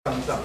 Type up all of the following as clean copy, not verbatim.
上。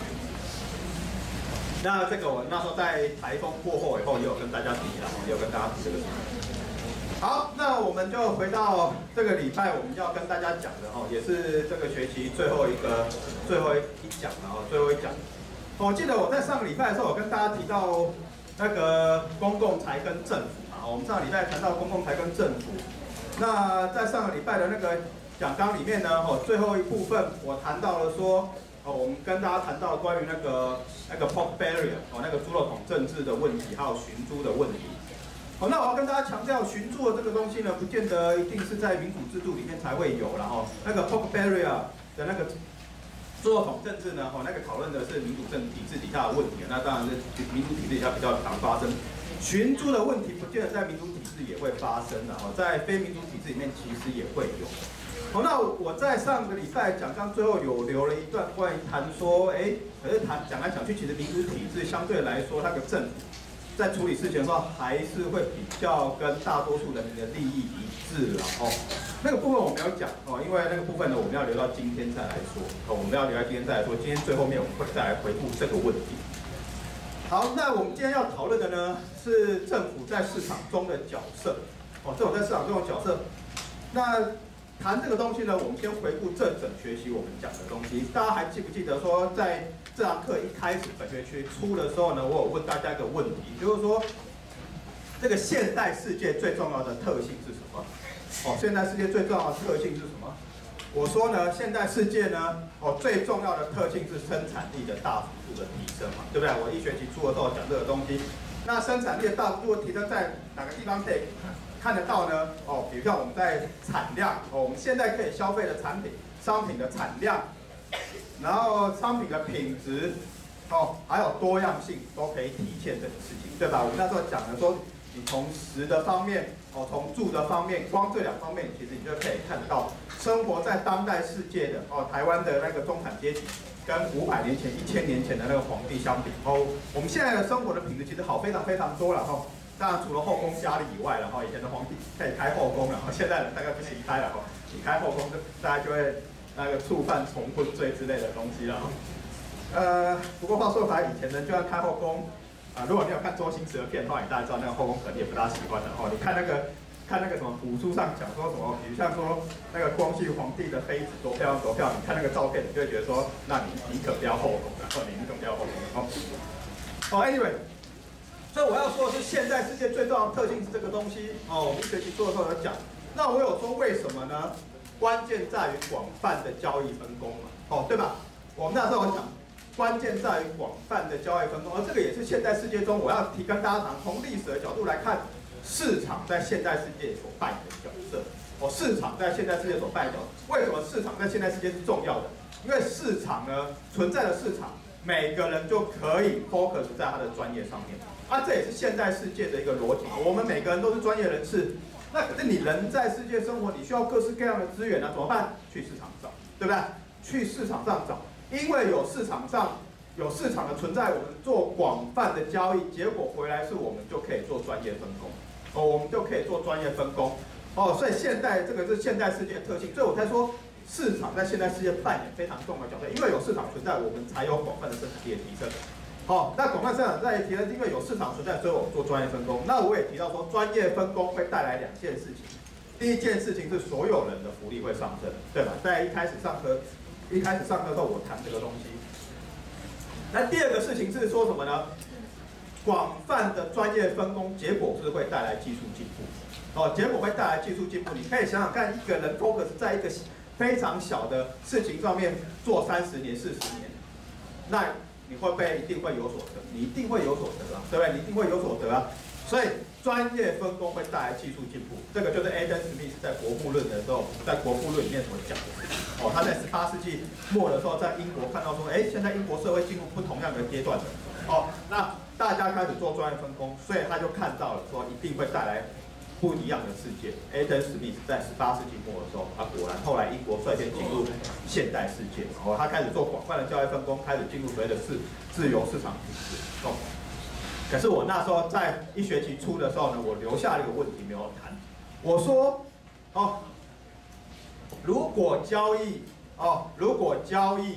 那这个我那时候在台风过后以后也有跟大家提了，也有跟大家提这个事情。好，那我们就回到这个礼拜我们要跟大家讲的哈，也是这个学期最后一讲了哈，最后一讲。我记得我在上个礼拜的时候，我跟大家提到那个公共财跟政府嘛，我们上个礼拜谈到公共财跟政府。那在上个礼拜的那个讲纲里面呢，最后一部分我谈到了说，我们跟大家谈到关于那个 pork barrier 那个猪肉桶政治的问题，还有寻猪的问题。那我要跟大家强调，寻猪的这个东西呢，不见得一定是在民主制度里面才会有，然后那个 pork barrier 的那个猪肉桶政治呢，那个讨论的是民主体制底下的问题，那当然是民主体制底下比较常发生。寻猪的问题不见得在民主体制也会发生的，在非民主体制里面其实也会有。那我在上个礼拜讲纲最后有留了一段关于谈说，可是讲来讲去，其实民主体制相对来说，那个政府在处理事情的时候，还是会比较跟大多数人民的利益一致了那个部分我没有讲因为那个部分呢，我们要留到今天再来说我们要留到今天再来说。今天最后面我们会再来回顾这个问题。好，那我们今天要讨论的呢，是政府在市场中的角色政府在市场中的角色。那谈这个东西呢，我们先回顾这整学期我们讲的东西。大家还记不记得说，在这堂课一开始本学期初的时候呢，我有问大家一个问题，就是说，这个现代世界最重要的特性是什么？现代世界最重要的特性是什么？我说呢，现代世界呢，最重要的特性是生产力的大幅度的提升嘛，对不对？我一学期初的时候讲这个东西。那生产力的大幅度的提升在哪个地方可以看得到呢？比如像我们在产量，我们现在可以消费的商品的产量，然后商品的品质，还有多样性都可以体现这个事情，对吧？我们那时候讲的说，你从食的方面，从住的方面，光这两方面，其实你就可以看到，生活在当代世界的台湾的那个中产阶级，跟500年前、1000年前的那个皇帝相比，我们现在的生活的品质其实好非常非常多了当然除了后宫佳丽以外了以前的皇帝可以开后宫了现在人大概不行开了你开后宫大家就会那个触犯重婚罪之类的东西了不过话说回来，以前人就要开后宫如果你有看周星驰的片的话，你大概知道那个后宫可能也不大喜欢的你看那个什么古书上讲说什么，比如像说那个光绪皇帝的妃子多漂亮多漂亮，你看那个照片，你就会觉得说，那你可不要后宫了，你可不要后宫anyway， 所以我要说的是，现代世界最重要的特性是这个东西我们一学期做的时候有讲。那我有说为什么呢？关键在于广泛的交易分工嘛，对吧？我们那时候有讲，关键在于广泛的交易分工，而这个也是现代世界中我要跟大家谈，从历史的角度来看。市场在现代世界所扮演的角色，市场在现代世界所扮演的角色，为什么市场在现代世界是重要的？因为市场呢，存在的市场，每个人就可以 focus 在他的专业上面，这也是现代世界的一个逻辑。我们每个人都是专业人士，那可是你人在世界生活，你需要各式各样的资源怎么办？去市场找，对不对？去市场上找，因为有市场的存在，我们做广泛的交易，结果回来是我们就可以做专业分工。我们就可以做专业分工所以这个是现代世界的特性，所以我才说市场在现代世界扮演非常重要的角色，因为有市场存在，我们才有广泛的生产力的提升。那广泛生产力的提升，因为有市场存在，所以我们做专业分工。那我也提到说，专业分工会带来2件事情，第一件事情是所有人的福利会上升，对吧？在一开始上课的时候，我谈这个东西。那第二个事情是说什么呢？广泛的专业分工，结果是会带来技术进步结果会带来技术进步。你可以想想看，一个人 focus 在一个非常小的事情上面做30年、40年，那你会不会一定会有所得？你一定会有所得对不对？你一定会有所得所以专业分工会带来技术进步，这个就是 Adam Smith 在国富论的时候，在国富论里面所讲的他在18世纪末的时候，在英国看到说，现在英国社会进入不同样的阶段了那大家开始做专业分工，所以他就看到了说一定会带来不一样的世界。Adam Smith 在18世纪末的时候，果然后来英国率先进入现代世界，他开始做广泛的交易分工，开始进入所谓的自由市场体制可是我那时候在一学期初的时候呢，我留下了一个问题没有谈。我说如果交易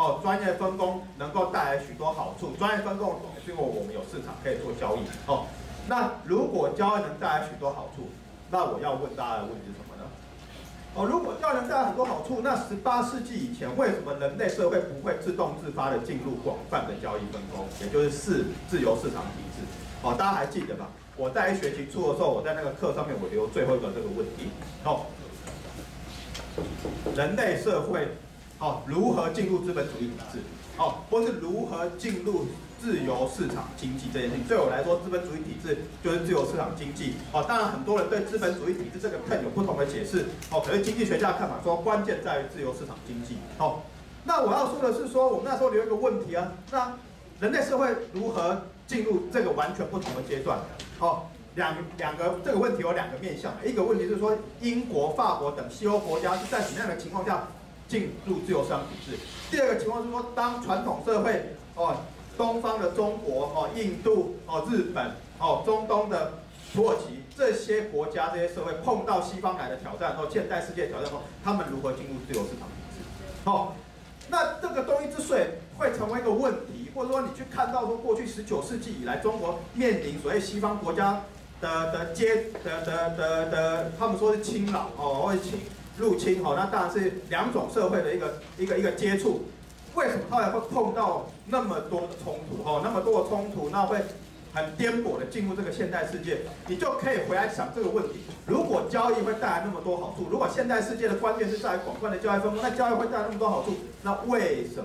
哦，专业分工能够带来许多好处。专业分工是因为我们有市场可以做交易。哦，那如果交易能带来许多好处，那我要问大家的问题是什么呢？哦，如果交易能带来很多好处，那18世纪以前为什么人类社会不会自动自发的进入广泛的交易分工，也就是自由市场体制？哦，大家还记得吧？我在1学期初的时候，我在那个课上面我留最后一个这个问题。哦，人类社会如何进入资本主义体制？或是如何进入自由市场经济这件事情？对我来说，资本主义体制就是自由市场经济。当然很多人对资本主义体制这个 term 有不同的解释。可是经济学家的看法说，关键在于自由市场经济。那我要说的是说，我们那时候留一个问题啊，那人类社会如何进入这个完全不同的阶段？两个这个问题有2个面向，一个问题是说英国、法国等西欧国家是在什么样的情况下进入自由市场体制？第2个情况是说，当传统社会东方的中国、印度、日本、中东的土耳其这些国家、这些社会碰到西方来的挑战现代世界挑战后，他们如何进入自由市场体制？那这个东西之所以会成为一个问题，或者说你去看到说过去19世纪以来，中国面临所谓西方国家他们说是侵扰或者入侵那当然是2种社会的一个接触。为什么后来会碰到那么多的冲突？那么多的冲突，那会很颠簸的进入这个现代世界？你就可以回来想这个问题：如果交易会带来那么多好处，如果现代世界的关键是在于广泛的交易分工，那交易会带来那么多好处，那为什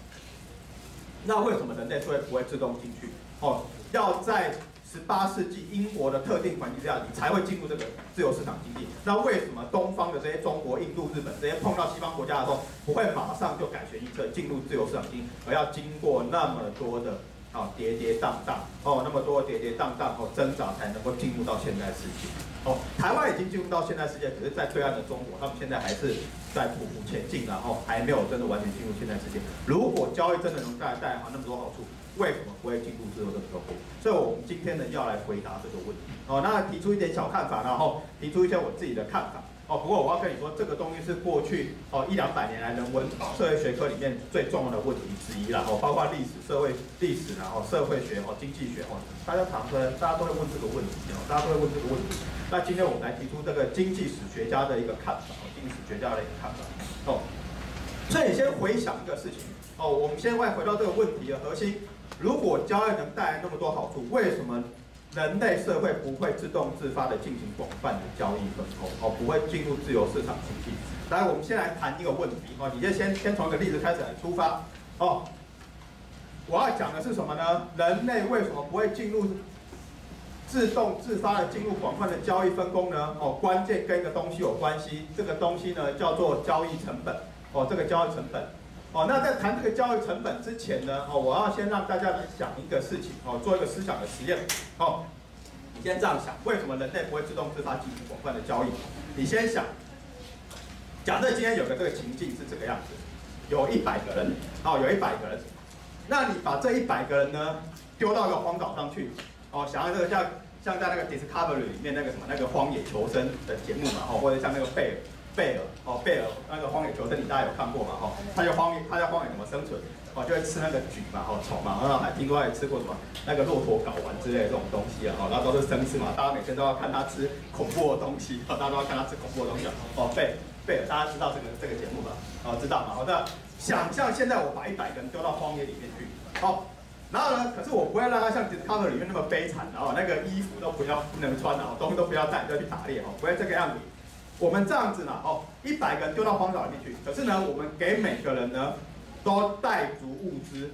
么人类社会不会自动进去？要在18世纪英国的特定环境下，你才会进入这个自由市场经济。那为什么东方的这些中国、印度、日本这些碰到西方国家的时候，不会马上就改弦易辙进入自由市场经济，而要经过那么多的跌跌荡荡那么多跌跌荡荡挣扎，才能够进入到现代世界？台湾已经进入到现代世界，可是在对岸的中国，他们现在还是在匍匐前进，然后还没有真的完全进入现代世界。如果交易真的能带来那么多好处，为什么不会进入自由这个社会？所以我们今天呢要来回答这个问题。那提出一点小看法，然后提出一些我自己的看法。不过我要跟你说，这个东西是过去100-200年来人文社会学科里面最重要的问题之一啦。包括历史、社会历史社会学经济学大家都会问这个问题那今天我们来提出这个经济史学家的一个看法，经济史学家的一个看法。所以你先回想一个事情我们先回到这个问题的核心：如果交易能带来那么多好处，为什么人类社会不会自动自发的进行广泛的交易分工不会进入自由市场经济？来，我们先来谈一个问题你就先从一个例子开始来出发我要讲的是什么呢？人类为什么不会进入自动自发的进入广泛的交易分工呢？关键跟一个东西有关系，这个东西呢叫做交易成本这个交易成本那在谈这个交易成本之前呢我要先让大家来想一个事情做一个思想的实验你先这样想，为什么人类不会自动自发进行广泛的交易？你先想，假设今天有个这个情境是这个样子，有100个人有100个人，那你把这100个人呢丢到一个荒岛上去想要这个像在那个 Discovery 里面那个什么那个荒野求生的节目嘛或者像那个贝尔那个荒野求生，你大家有看过嘛他在荒野怎么生存就会吃那个菌嘛虫嘛，然后还听说还吃过什么那个骆驼睾丸之类的这种东西然后都是生吃嘛，大家每天都要看他吃恐怖的东西大家都要看他吃恐怖的东西贝尔大家知道这个节目吧知道嘛那想象现在我把100个人丢到荒野里面去然后呢，可是我不会让他像 Discovery 里面那么悲惨那个衣服都不能穿东西都不要带，就要去打猎不会这个样子。我们这样子呢100个人丢到荒岛里面去，可是呢，我们给每个人呢都带足物资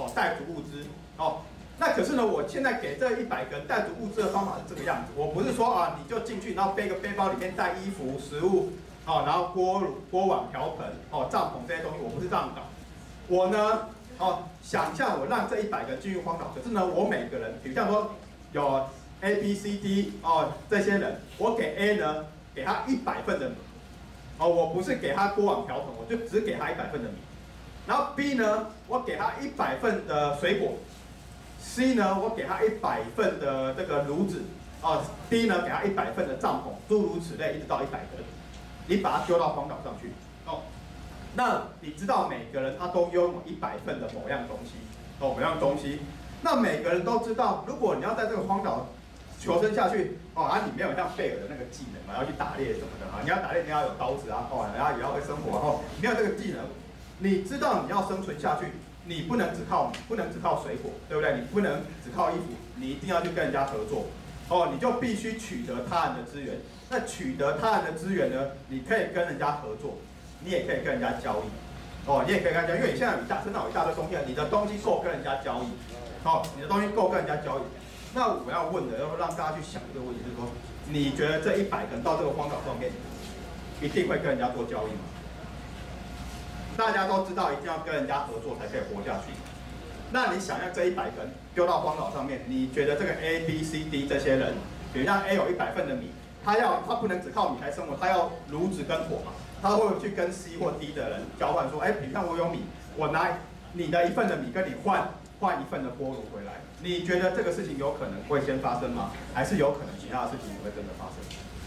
那可是呢，我现在给这100个人带足物资的方法是这个样子，我不是说你就进去，然后背个背包里面带衣服、食物然后锅碗瓢盆帐篷这些东西，我不是这样搞。我呢想象我让这100个人进入荒岛，可是呢，我每个人，比如像说有 A、B、C、D 这些人，我给 A 呢给他100份的米我不是给他锅碗瓢盆，我就只给他100份的米。然后 B 呢，我给他100份的水果 ，C 呢，我给他100份的这个炉子，D 呢给他100份的帐篷，诸如此类，一直到100个人，你把他丢到荒岛上去那你知道每个人他都拥有100份的某样东西，某样东西。那每个人都知道，如果你要在这个荒岛求生下去，你没有像贝尔的那个技能嘛，要去打猎什么的啊，你要打猎你要有刀子啊，然后也要会生活，没有这个技能，你知道你要生存下去，你不能只靠水果，对不对？你不能只靠衣服，你一定要去跟人家合作，你就必须取得他人的资源。那取得他人的资源呢，你可以跟人家合作，你也可以跟人家交易，你也可以跟人家交易，因为你现在身上有一大堆东西，你的东西够跟人家交易，你的东西够跟人家交易。那我要问的，要让大家去想这个问题，就是说，你觉得这100个人到这个荒岛上面，一定会跟人家做交易吗？大家都知道一定要跟人家合作才可以活下去。那你想象这100个人丢到荒岛上面，你觉得这个 A、B、C、D 这些人，比如像 A 有100份的米，他不能只靠米来生活，他要炉子跟火嘛，他会去跟 C 或 D 的人交换说，比如像我有米，我拿你的1份的米跟你换1份的锅炉回来，你觉得这个事情有可能会先发生吗？还是有可能其他的事情也会真的发生？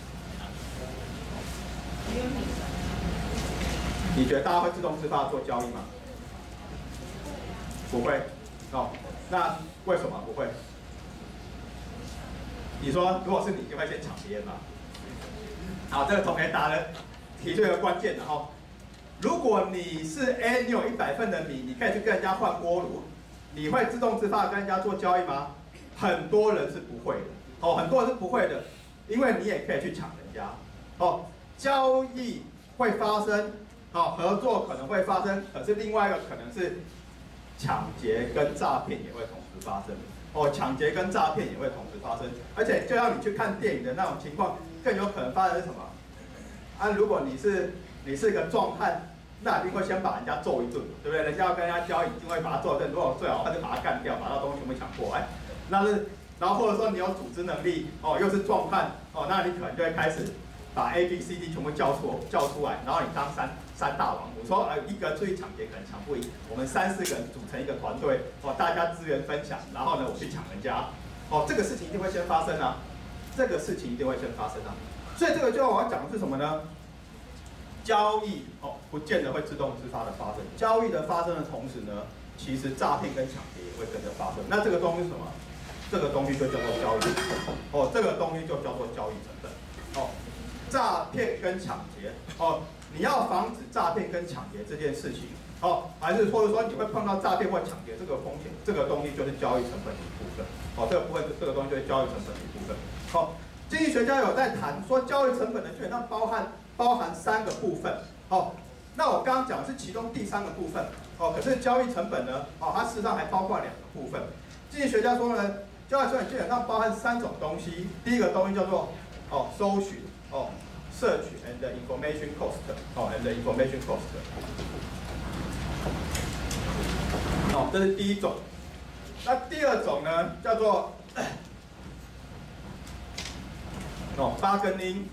你觉得大家会自动自发做交易吗？不会，那为什么不会？你说如果是你，就会先抢别人嘛？好，这个同学答的提出一个关键的哈。如果你是 A， 你有100份的米，你可以去跟人家换锅炉，你会自动自发跟人家做交易吗？很多人是不会的，很多人是不会的，因为你也可以去抢人家，交易会发生，合作可能会发生，可是另外一个可能是抢劫跟诈骗也会同时发生。抢劫跟诈骗也会同时发生，而且就像你去看电影的那种情况，更有可能发生是什么？如果你是个壮汉，那一定会先把人家揍一顿，对不对？人家要跟人家交易，一定会把他揍一顿。如果最好他就把他干掉，把他东西全部抢过来。然后或者说你有组织能力，又是壮汉，那你可能就会开始把 A、B、C、D 全部叫出来，然后你当三大王。我说一个人出去抢劫可能抢不赢，我们3、4个人组成一个团队，大家资源分享，然后呢我去抢人家，这个事情一定会先发生啊，这个事情一定会先发生啊。所以这个就我要讲的是什么呢？交易不见得会自动自发的发生，交易的发生的同时呢，其实诈骗跟抢劫也会跟着发生。那这个东西是什么？这个东西就叫做交易成本，这个东西就叫做交易成本，诈骗跟抢劫，你要防止诈骗跟抢劫这件事情，还是或者说你会碰到诈骗或抢劫这个风险，这个东西就是交易成本的一部分，这个东西就是交易成本的一部分。经济学家有在谈说交易成本的基本上包含3个部分，那我刚刚讲的是其中第3个部分，可是交易成本呢，它事实上还包括2个部分。经济学家说呢，交易成本基本上包含3种东西，第一个东西叫做搜寻，search and information cost，and information cost， 这是第一种。那第2种呢，叫做bargaining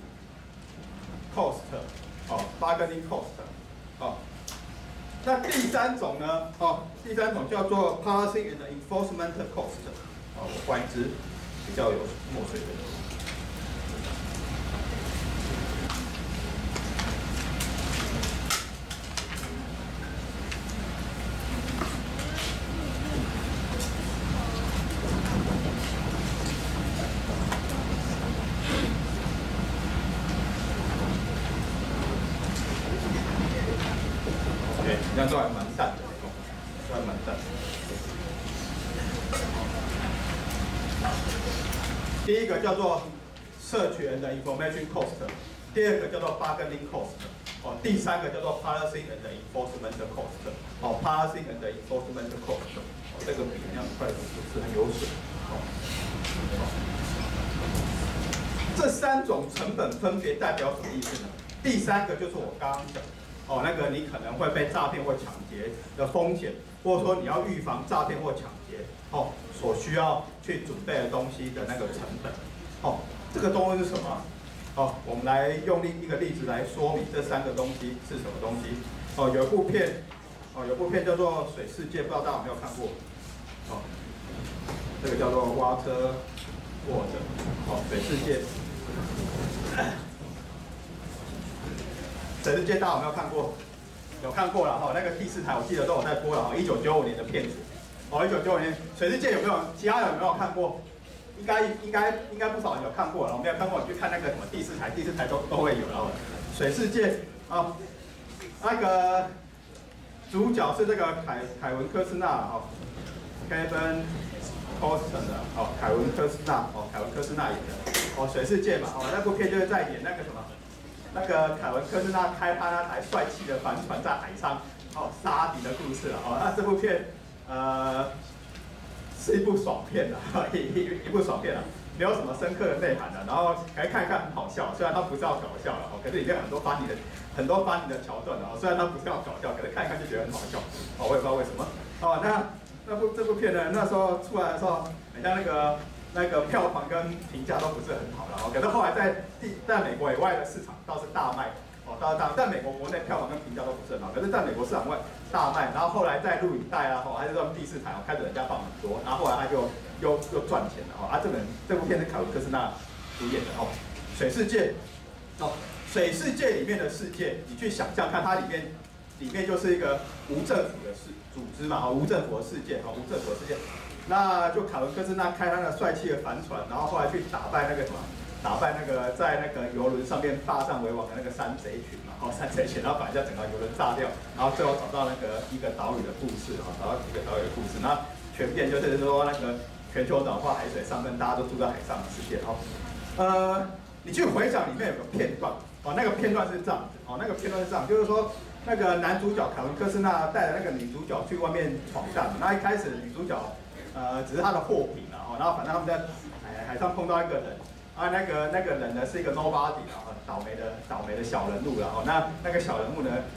cost，bargaining cost，那第3种呢，第3种叫做 parsing and enforcement cost，我换一支比较有墨水的。这样都还蛮淡的，都还蛮淡的。第一个叫做 search and information cost， 第2个叫做 bargaining cost， 第3个叫做 parsing and enforcement cost，parsing and enforcement cost， 这个比那样快不是很有水，这3种成本分别代表什么意思呢？第3个就是我刚刚讲。那个你可能会被诈骗或抢劫的风险，或者说你要预防诈骗或抢劫，所需要去准备的东西的那个成本，这个东西是什么？我们来用一个例子来说明这3个东西是什么东西。有一部片叫做《水世界》，不知道大家有没有看过？这个叫做 Water World， 水世界。水世界大家有没有看过？ 有看过了哈，那个第4台我记得都有在播了哈，1995年的片子。哦，1995年水世界有没有？其他人有没有看过？应该不少人有看过了。我没有看过，你去看那个什么第4台，第4台都会有了。水世界啊，那个主角是这个凯文科斯纳哦 ，Kevin Costner 的哦，凯文科斯纳演的哦，水世界嘛哦，那部片就是在演那个什么，那个凯文科斯纳开他那台帅气的帆船在海上哦杀敌的故事了哦，那这部片是一部爽片啦，一部爽片啦，没有什么深刻的内涵的，然后来看一看很好笑，虽然它不是要搞笑了哦，可是里面很多funny的桥段哦，虽然它不是要搞笑，可是看一看就觉得很好笑哦，我也不知道为什么哦。这部片呢，那时候出来的时候，很像那个票房跟评价都不是很好了哦，可是后来在美国以外的市场倒是大卖。哦，在美国国内票房跟评价都不是很好，可是在美国市场外大卖，然后后来在录影带啊，还是这种第4台哦，开始人家放很多，然后后来他就又赚钱了哦。这部片是凯文科斯纳主演的哦，水世界哦，水世界里面的世界，你去想象看，它里面就是一个无政府的组织嘛，哦，无政府的世界，哦，无政府的世界，那就凯文科斯纳开他的帅气的帆船，然后后来去打败那个在那个游轮上面霸占为王的那个山贼群嘛，哦，山贼群，然后把人家整个游轮炸掉，然后最后找到一个岛屿的故事，啊，找到一个岛屿的故事，然后全片就是说那个全球暖化，海水上升，大家都住在海上的世界，哦，你去回想里面有个片段，哦，那个片段是这样子，哦，那个片段是这样，就是说那个男主角凯文科斯纳带着那个女主角去外面闯荡，那一开始女主角只是他的货品啊，哦，然后反正他们在海上碰到一个人。啊，那个人呢是一个 nobody 啊，倒霉的小人物了哦。那个小人物呢，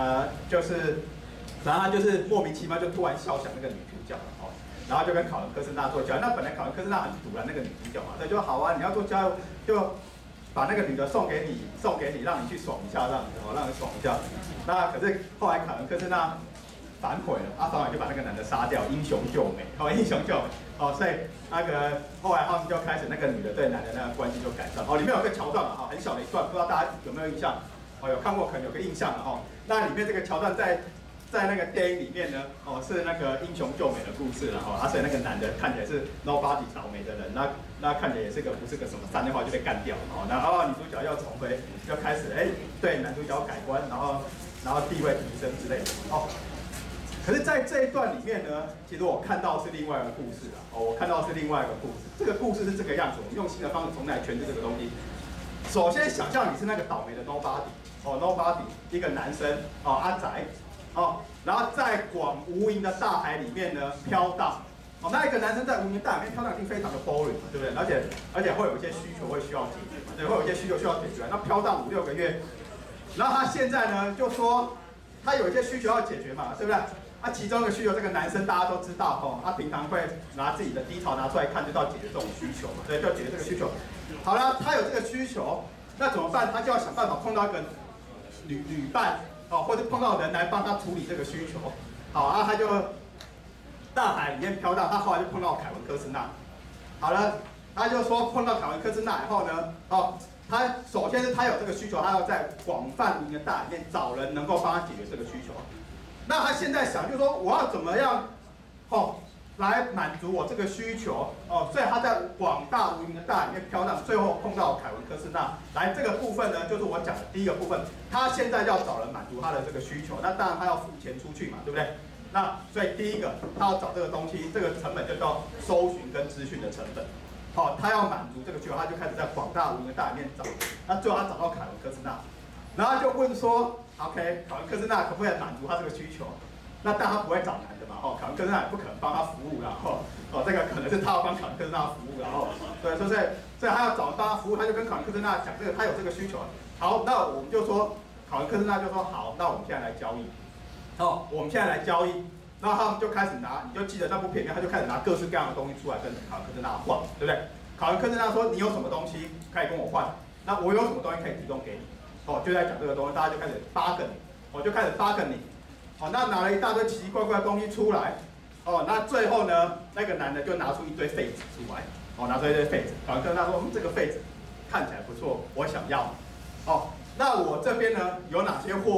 然后他就是莫名其妙就突然笑想那个女主角了哦，然后就跟凯文科斯纳做交易。那本来凯文科斯纳很堵拦那个女主角嘛，所以就好啊，你要做交易就把那个女的送给你，让你去爽一下，让你爽一下。那可是后来凯文科斯纳反悔了，反悔就把那个男的杀掉，英雄救美，哦，英雄救美，哦，所以那个后来他们就开始那个女的对男的那个关系就改善，哦，里面有个桥段嘛，哦，很小的一段，不知道大家有没有印象？哦，有看过可能有个印象了哦。那里面这个桥段在那个电影里面呢，哦，是那个英雄救美的故事了哦，所以那个男的看起来是 nobody 倒霉的人，那看起来也是不是个什么三的话就被干掉了哦，然后女主角要重回，要开始对男主角改观，然后地位提升之类的哦。可是，在这一段里面呢，其实我看到是另外一个故事啊，哦，我看到是另外一个故事。这个故事是这个样子，我们用新的方式重新来诠释这个东西。首先，想象你是那个倒霉的 nobody， 哦 ，nobody， 一个男生，哦，阿宅，哦，然后在广无垠的大海里面呢飘荡，哦，那一个男生在无垠的大海里面飘荡，一定非常的 boring 嘛，对不对？而且会有一些需求会需要解决嘛，对，会有一些需求需要解决。那飘荡5、6个月，然后他现在呢就说他有一些需求要解决嘛，对不对？其中一个需求，这个男生大家都知道哦，他平常会拿自己的低潮拿出来看，就是要解决这种需求嘛，对，就要解决这个需求。好了，他有这个需求，那怎么办？他就要想办法碰到一个旅伴哦，或者碰到人来帮他处理这个需求。好啊，他就大海里面飘荡，他后来就碰到凯文科斯纳。好了，他就说碰到凯文科斯纳以后呢，哦，他首先是他有这个需求，他要在广泛无垠的大海里面找人能够帮他解决这个需求。那他现在想就是说，我要怎么样，来满足我这个需求哦？所以他在广大无垠的大海里面飘荡，最后碰到凯文科斯纳。来，这个部分呢，就是我讲的第一个部分。他现在要找人满足他的这个需求，那当然他要付钱出去嘛，对不对？那所以第一个，他要找这个东西，这个成本就叫搜寻跟资讯的成本。好，他要满足这个需求，他就开始在广大无垠的大海里面找。那最后他找到凯文科斯纳，然后他就问说 ，OK， 凯文科斯纳可不可以满足他这个需求？那但他不会找男的嘛，凯文科斯纳也不可能帮他服务啦，这个可能是他要帮凯文科斯纳服务，然后对，所以他要找帮他服务，他就跟凯文科斯纳讲这个，他有这个需求。好，那我们就说，凯文科斯纳就说好，那我们现在来交易。我们现在来交易，然后他们就开始拿，你就记得那部片里面，他就开始拿各式各样的东西出来跟凯文科斯纳换，对不对？凯文科斯纳说你有什么东西可以跟我换，那我有什么东西可以提供给你，就在讲这个东西，大家就开始bargain，就开始bargain你。那拿了一大堆奇奇怪怪的东西出来，那最后呢，那个男的就拿出一堆废纸出来，拿出一堆废纸。凯文科斯纳说，这个废纸看起来不错，我想要。那我这边呢有哪些货物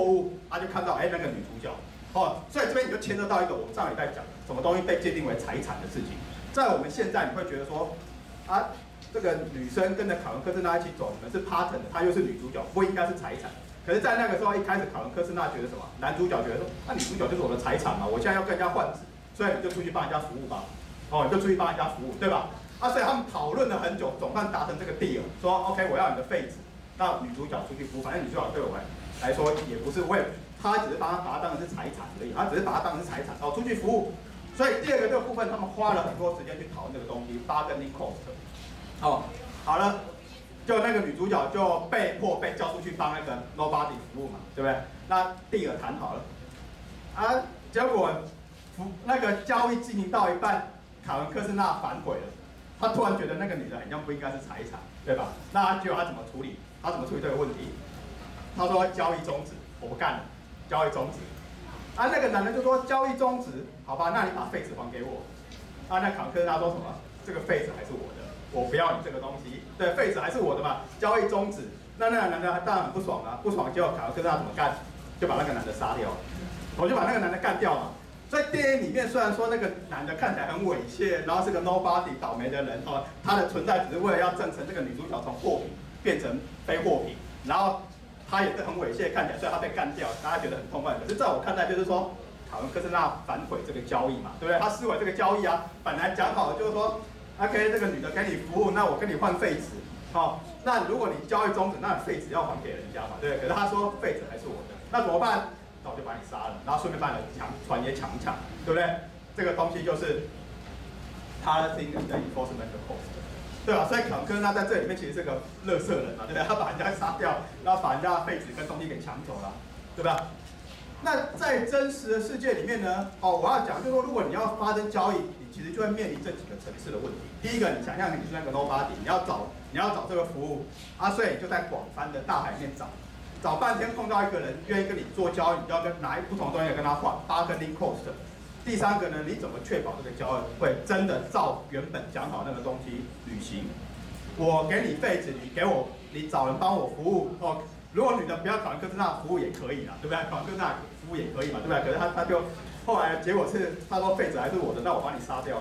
他就看到那个女主角，所以这边你就牵涉到一个我们上礼拜讲的什么东西被界定为财产的事情。在我们现在你会觉得说，这个女生跟着凯文科斯纳一起走，你们是 partner 的，她又是女主角，不应该是财产。可是，在那个时候一开始，凯文科斯纳觉得什么？男主角觉得说，那女主角就是我的财产嘛，我现在要跟人家换职，所以你就出去帮人家服务吧，你就出去帮人家服务，对吧？所以他们讨论了很久，总算达成这个 deal， 说 OK， 我要你的废纸，那女主角出去服务，反正女主角对我来说也不是为了，她只是把它当成是财产而已，她只是把它当成是财产，出去服务。所以第二个这个部分，他们花了很多时间去讨论这个东西 ，bargaining cost。好了，就那个女主角就被迫被叫出去帮那个 nobody 服务嘛，对不对？那deal谈好了，结果那个交易进行到一半，凯文科斯纳反悔了。他突然觉得那个女的好像不应该是财产，对吧？那结果他怎么处理？他怎么处理这个问题？他说交易终止，我不干了，交易终止。那个男的就说交易终止，好吧，那你把废纸还给我。那凯文科斯纳说什么？这个废纸还是我的，我不要你这个东西。对，废纸还是我的嘛，交易终止。那个男的当然很不爽啊，不爽结果凯文科斯纳怎么干？就把那个男的杀掉了，我就把那个男的干掉了。所以电影里面虽然说那个男的看起来很猥亵，然后是个 nobody 倒霉的人他的存在只是为了要证成这个女主角从货品变成非货品，然后他也是很猥亵看起来，所以他被干掉，大家觉得很痛快。可是在我看来就是说，凯文科斯纳反悔这个交易嘛，对不对？他撕毁这个交易啊，本来讲好的就是说 ，OK， 这个女的给你服务，那我跟你换废纸，那如果你交易终止，那废纸要还给人家嘛，对不对？可是他说废纸还是我的，那怎么办？那我就把你杀了，然后顺便把你的船也抢一抢，对不对？这个东西就是他是一个 enforcement cost， 对吧？所以凯文科斯纳在这里面其实是个垃圾人嘛，对不对？他把人家杀掉，然后把人家的废纸跟东西给抢走了，对吧？那在真实的世界里面呢，我要讲就是说，如果你要发生交易，你其实就会面临这几个层次的问题。第一个，你想象你是那个 nobody， 你要找这个服务所以你就在广泛的大海里面找半天，碰到一个人愿意跟你做交易，你就要拿不同的东西跟他换 bargaining cost。第三个呢，你怎么确保这个交易会真的照原本讲好那个东西履行？我给你废纸，你找人帮我服务如果女的不要凯文科斯纳服务也可以啦，对不对？凯文科斯纳服务也可以嘛，对不对？可是他就后来结果是他说废纸还是我的，那我把你杀掉了，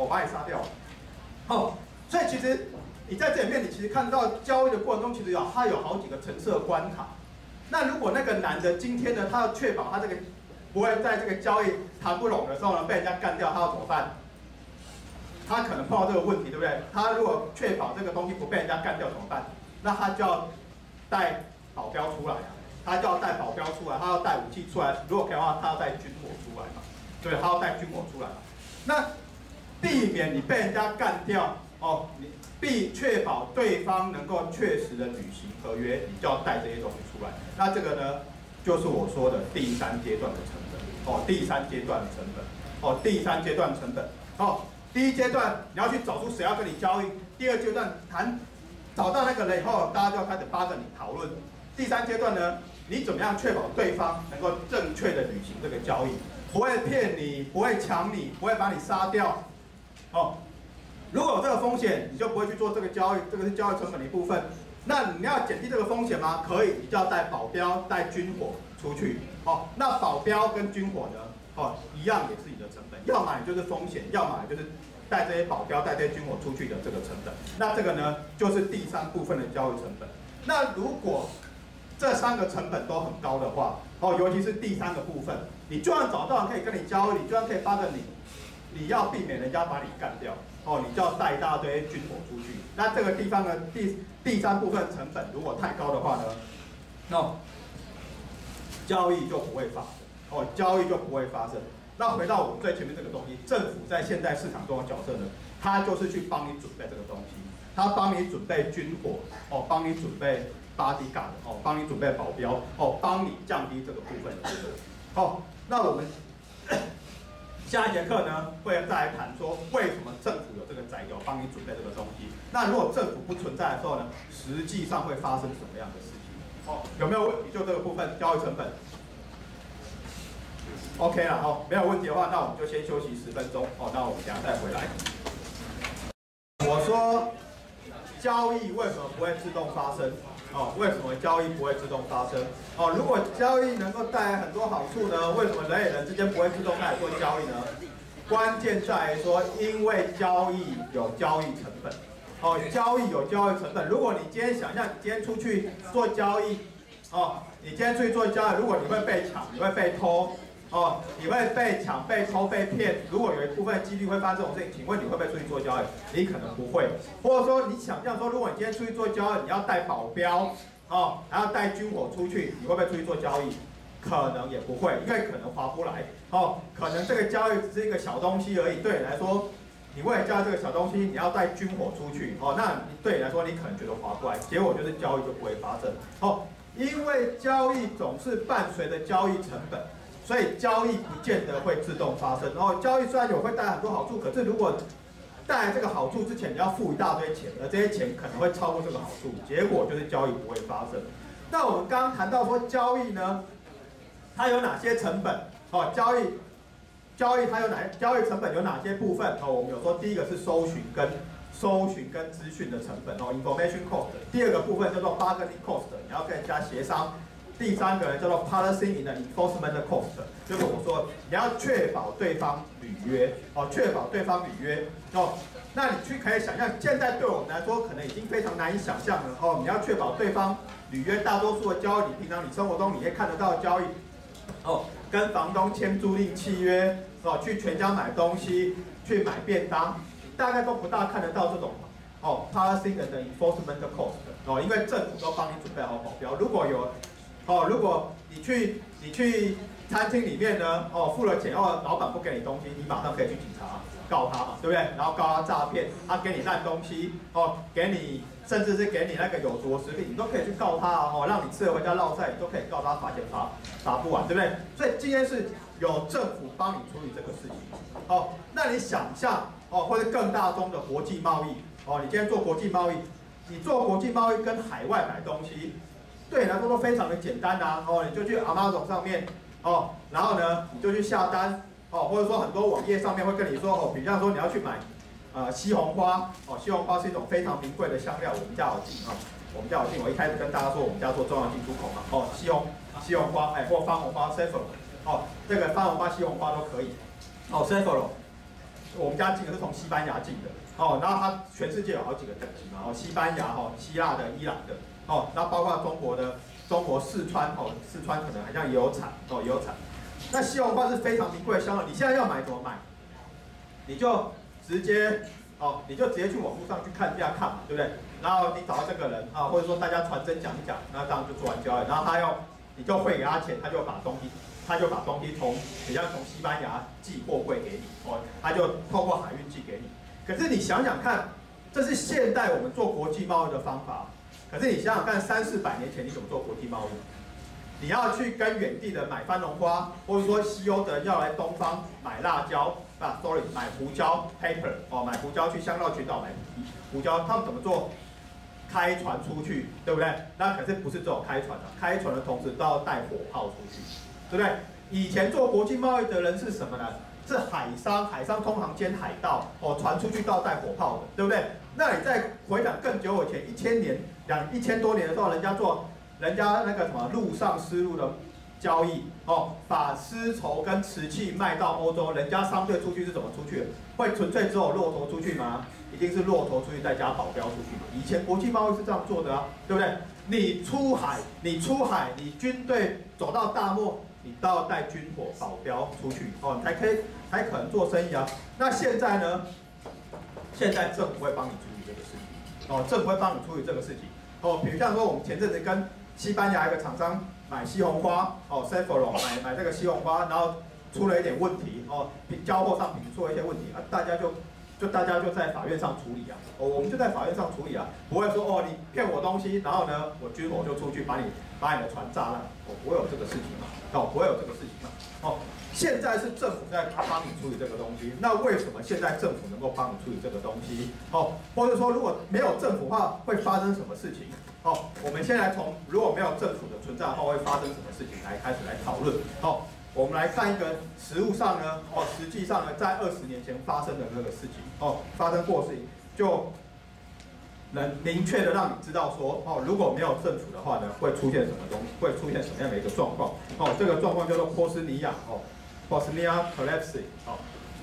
所以其实你在这里面，你其实看到交易的过程中，其实它有好几个层次的关卡。那如果那个男的今天呢，他要确保他这个不会在这个交易谈不拢的时候呢被人家干掉，他要怎么办？他可能碰到这个问题，对不对？他如果确保这个东西不被人家干掉怎么办？那他就要带保镖出来他要带武器出来。如果可以的话，他要带军火出来嘛？对，他要带军火出来嘛？那避免你被人家干掉你必确保对方能够确实的履行合约，你就要带这些东西出来。那这个呢，就是我说的第三阶段的成本第三阶段的成本第一阶段你要去找出谁要跟你交易，第二阶段找到那个人以后，大家就要开始bargaining讨论。第三阶段呢，你怎么样确保对方能够正确的履行这个交易，不会骗你，不会抢你，不会把你杀掉如果有这个风险，你就不会去做这个交易，这个是交易成本的一部分。那你要减低这个风险吗？可以，你就要带保镖、带军火出去。那保镖跟军火呢，一样也是你的成本，要么你就是风险，要么就是带这些保镖、带这些军火出去的这个成本。那这个呢，就是第三部分的交易成本。那如果这三个成本都很高的话，尤其是第三个部分，你就算找到人可以跟你交易，你就算可以发给你要避免人家把你干掉。你就要带一大堆军火出去。那这个地方呢，第三部分成本如果太高的话呢，交易就不会发生。那回到我们最前面这个东西，政府在现在市场中的角色呢，它就是去帮你准备这个东西，它帮你准备军火，帮你准备 bodyguard，帮你准备保镖，帮你降低这个部分的成本。那我们下一节课呢，会再来谈说为什么政府有这个载流帮你准备这个东西。那如果政府不存在的时候呢，实际上会发生什么样的事情？有没有问题？就这个部分交易成本 ，OK 了没有问题的话，那我们就先休息10分钟那我们等下再回来。我说交易为什么不会自动发生哦，为什么交易不会自动发生？哦，如果交易能够带来很多好处呢？为什么人与人之间不会自动开始做交易呢？关键在于说，因为交易有交易成本。哦，交易有交易成本。如果你今天想象你今天出去做交易，哦，你今天出去做交易，如果你会被抢，你会被偷，哦，你会被抢、被偷、被骗。如果有一部分几率会发生这种事情，请问你会不会出去做交易？你可能不会。或者说你想象说，如果你今天出去做交易，你要带保镖，哦，还要带军火出去，你会不会出去做交易？可能也不会，因为可能划不来。哦，可能这个交易只是一个小东西而已，对你来说。你为了交易这个小东西，你要带军火出去，哦，那对你来说，你可能觉得划不来，结果就是交易就不会发生，哦，因为交易总是伴随着交易成本，所以交易不见得会自动发生。然后交易虽然有会带来很多好处，可是如果带来这个好处之前，你要付一大堆钱，而这些钱可能会超过这个好处，结果就是交易不会发生。那我们刚刚谈到说交易呢，它有哪些成本？哦，交易它有交易成本有哪些部分？哦，我们有说第一个是搜寻跟资讯的成本哦 ，information cost。第二个部分叫做 bargaining cost， 你要跟人家协商。第三个呢叫做 policy and enforcement cost， 就是我说你要确保对方履约哦，确保对方履约哦。那你可以想象，现在对我们来说可能已经非常难以想象了哦。你要确保对方履约，大多数的交易，平常你生活中你可以看得到的交易哦。跟房东签租赁契约，哦，去全家买东西，去买便当，大概都不大看得到这种哦 policy and enforcement cost 哦，因为政府都帮你准备好保镖。如果你去餐厅里面呢，哦，付了钱，哦，老板不给你东西，你马上可以去警察告他嘛，对不对？然后告他诈骗，他给你烂东西，哦，甚至是给你那个有毒食品，你都可以去告他哦，让你吃了回家落晒，你都可以告他，罚钱罚不完，对不对？所以今天是有政府帮你处理这个事情，哦，那你想象哦，或者更大宗的国际贸易，哦，你今天做国际贸易，你做国际贸易跟海外买东西，对你来说都非常的简单呐，哦，你就去 Amazon 上面，哦，然后呢，你就去下单，哦，或者说很多网页上面会跟你说，哦，比方说你要去买。西红花哦，西红花是一种非常名贵的香料，我们家有进啊，我们家有进。我一开始跟大家说，我们家做中央进出口嘛，哦，西红花，哎，或番红花 saffron， 哦，这个番红花、西红花都可以。哦 saffron， 我们家进的是从西班牙进的，哦，然后它全世界有好几个等级嘛，哦，西班牙、哦，希腊的、伊朗的，哦，然后包括中国四川，哦，四川可能好像也有产，哦，也有产。那西红花是非常名贵的香料，你现在要买怎么买？你就直接去网络上去看一下看嘛，对不对？然后你找到这个人啊，或者说大家传真讲一讲，那这样就做完交易。然后你就汇给他钱，他就把东西从西班牙寄货柜给你，哦，他就透过海运寄给你。可是你想想看，这是现代我们做国际贸易的方法。可是你想想看，300-400年前你怎么做国际贸易？你要去跟远地的买番红花，或者说西欧的人要来东方买辣椒。买胡椒 pepper 哦，买胡椒去香料群岛买胡椒，他们怎么做？开船出去，对不对？那可是不是只有开船的，开船的同时都要带火炮出去，对不对？以前做国际贸易的人是什么呢？是海商通航兼海盗哦，船出去都要带火炮的，对不对？那你再回想更久以前，1000多年的时候，人家那个什么陆上丝路的交易哦，把丝绸跟瓷器卖到欧洲，人家商队出去是怎么出去的？会纯粹只有骆驼出去吗？一定是骆驼出去再加保镖出去嘛。以前国际贸易是这样做的啊，对不对？你出海，你军队走到大漠，你都要带军火保镖出去哦，才可能做生意啊。那现在呢？现在政府会帮你处理这个事情哦，政府会帮你处理这个事情哦。比如像说我们前阵子跟西班牙一个厂商买西红花哦 ，saffron 买这个西红花，然后出了一点问题哦，交货上品出了一些问题啊，大家就在法院上处理啊，哦，我们就在法院上处理啊，不会说哦你骗我东西，然后呢我军火就出去把你的船炸烂，哦不会有这个事情嘛，哦不会有这个事情嘛，哦。现在是政府在帮你处理这个东西，那为什么现在政府能够帮你处理这个东西？哦，或者说如果没有政府的话，会发生什么事情？哦，我们先来从如果没有政府的存在的话，会发生什么事情开始来讨论。哦，我们来看一个实务上呢，哦，实际上呢，在20年前发生的那个事情，哦，发生过的事情，就能明确的让你知道说，哦，如果没有政府的话呢，会出现什么会出现什么样的一个状况？哦，这个状况叫做波斯尼亚哦 ，Bosnia collapse 哦。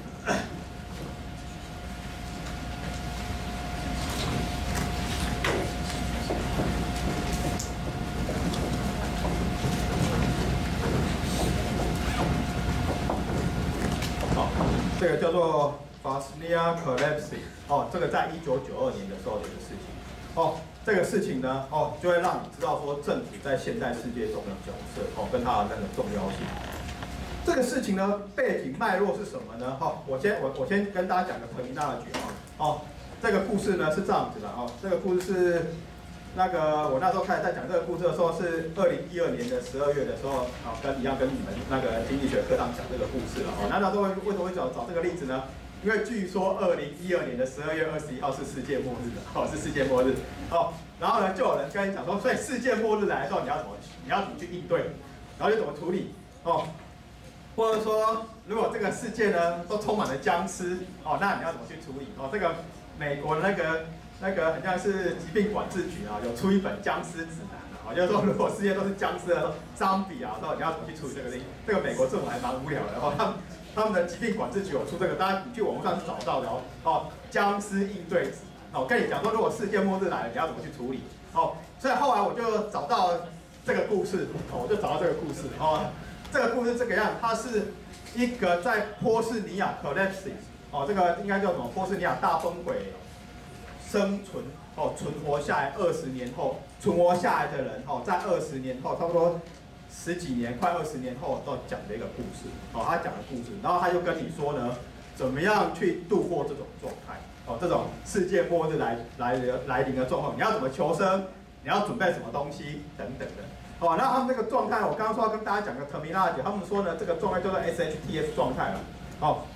好，这个叫做 Bosnia collapse 哦，这个在1992年的时候的一个事情哦。这个事情呢，哦，就会让你知道说政府在现代世界中的角色哦，跟它的那个重要性。这个事情呢，背景脉络是什么呢？哈、哦，我先跟大家讲个terminology哦。这个故事呢是这样子的哦，这个故事是那个我那时候开始在讲这个故事的时候是2012年的12月的时候啊，跟你们那个经济学课堂讲这个故事了哦。那时候为什么会找这个例子呢？因为据说2012年的12月21号是世界末日的，哦，是世界末日，哦，然后呢，就有人跟你讲说，所以世界末日来的时候，你要怎么去应对，然后就怎么处理，哦，或者说，如果这个世界呢都充满了僵尸，哦，那你要怎么去处理？哦，这个美国的那个很像是疾病管制局啊，有出一本僵尸指南啊，就是说如果世界都是僵尸的时候，zombie啊，说你要怎么去处理这个事情？这个美国政府还蛮无聊的，哦，他们的疾病管制局有出这个，大家你去网络上是找到的哦。哦，僵尸应对指南。哦，跟你讲说，如果世界末日来了，你要怎么去处理？哦，所以后来我就找到这个故事，哦，我就找到这个故事。哦，这个故事这个样，它是一个在波斯尼亚 collapse， 哦，这个应该叫什么？波斯尼亚大崩溃生存哦，存活下来20年后，存活下来的人哦，在20年后，差不多10几年，快20年后都讲的一个故事，哦，他讲的故事，然后他就跟你说呢，怎么样去度过这种状态，哦，这种世界末日来临的状况，你要怎么求生，你要准备什么东西等等的，哦，那他们这个状态，我刚刚说要跟大家讲个 terminology， 他们说呢，这个状态叫做 SHTF 状态了，哦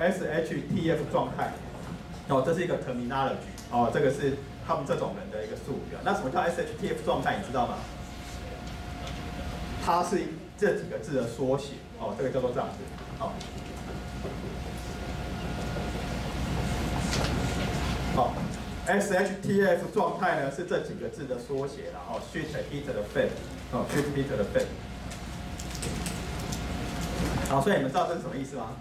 ，SHTF 状态，哦，这是一个 terminology， 哦，这个是他们这种人的一个术语啊。那什么叫 SHTF 状态，你知道吗？它是这几个字的缩写，哦，这个叫做这样子，哦，好 ，SHTF 状态呢是这几个字的缩写啦，哦 ，Shit Hit the Fan， 哦 ，Shit Hit the Fan， 好，所以你们知道这是什么意思吗？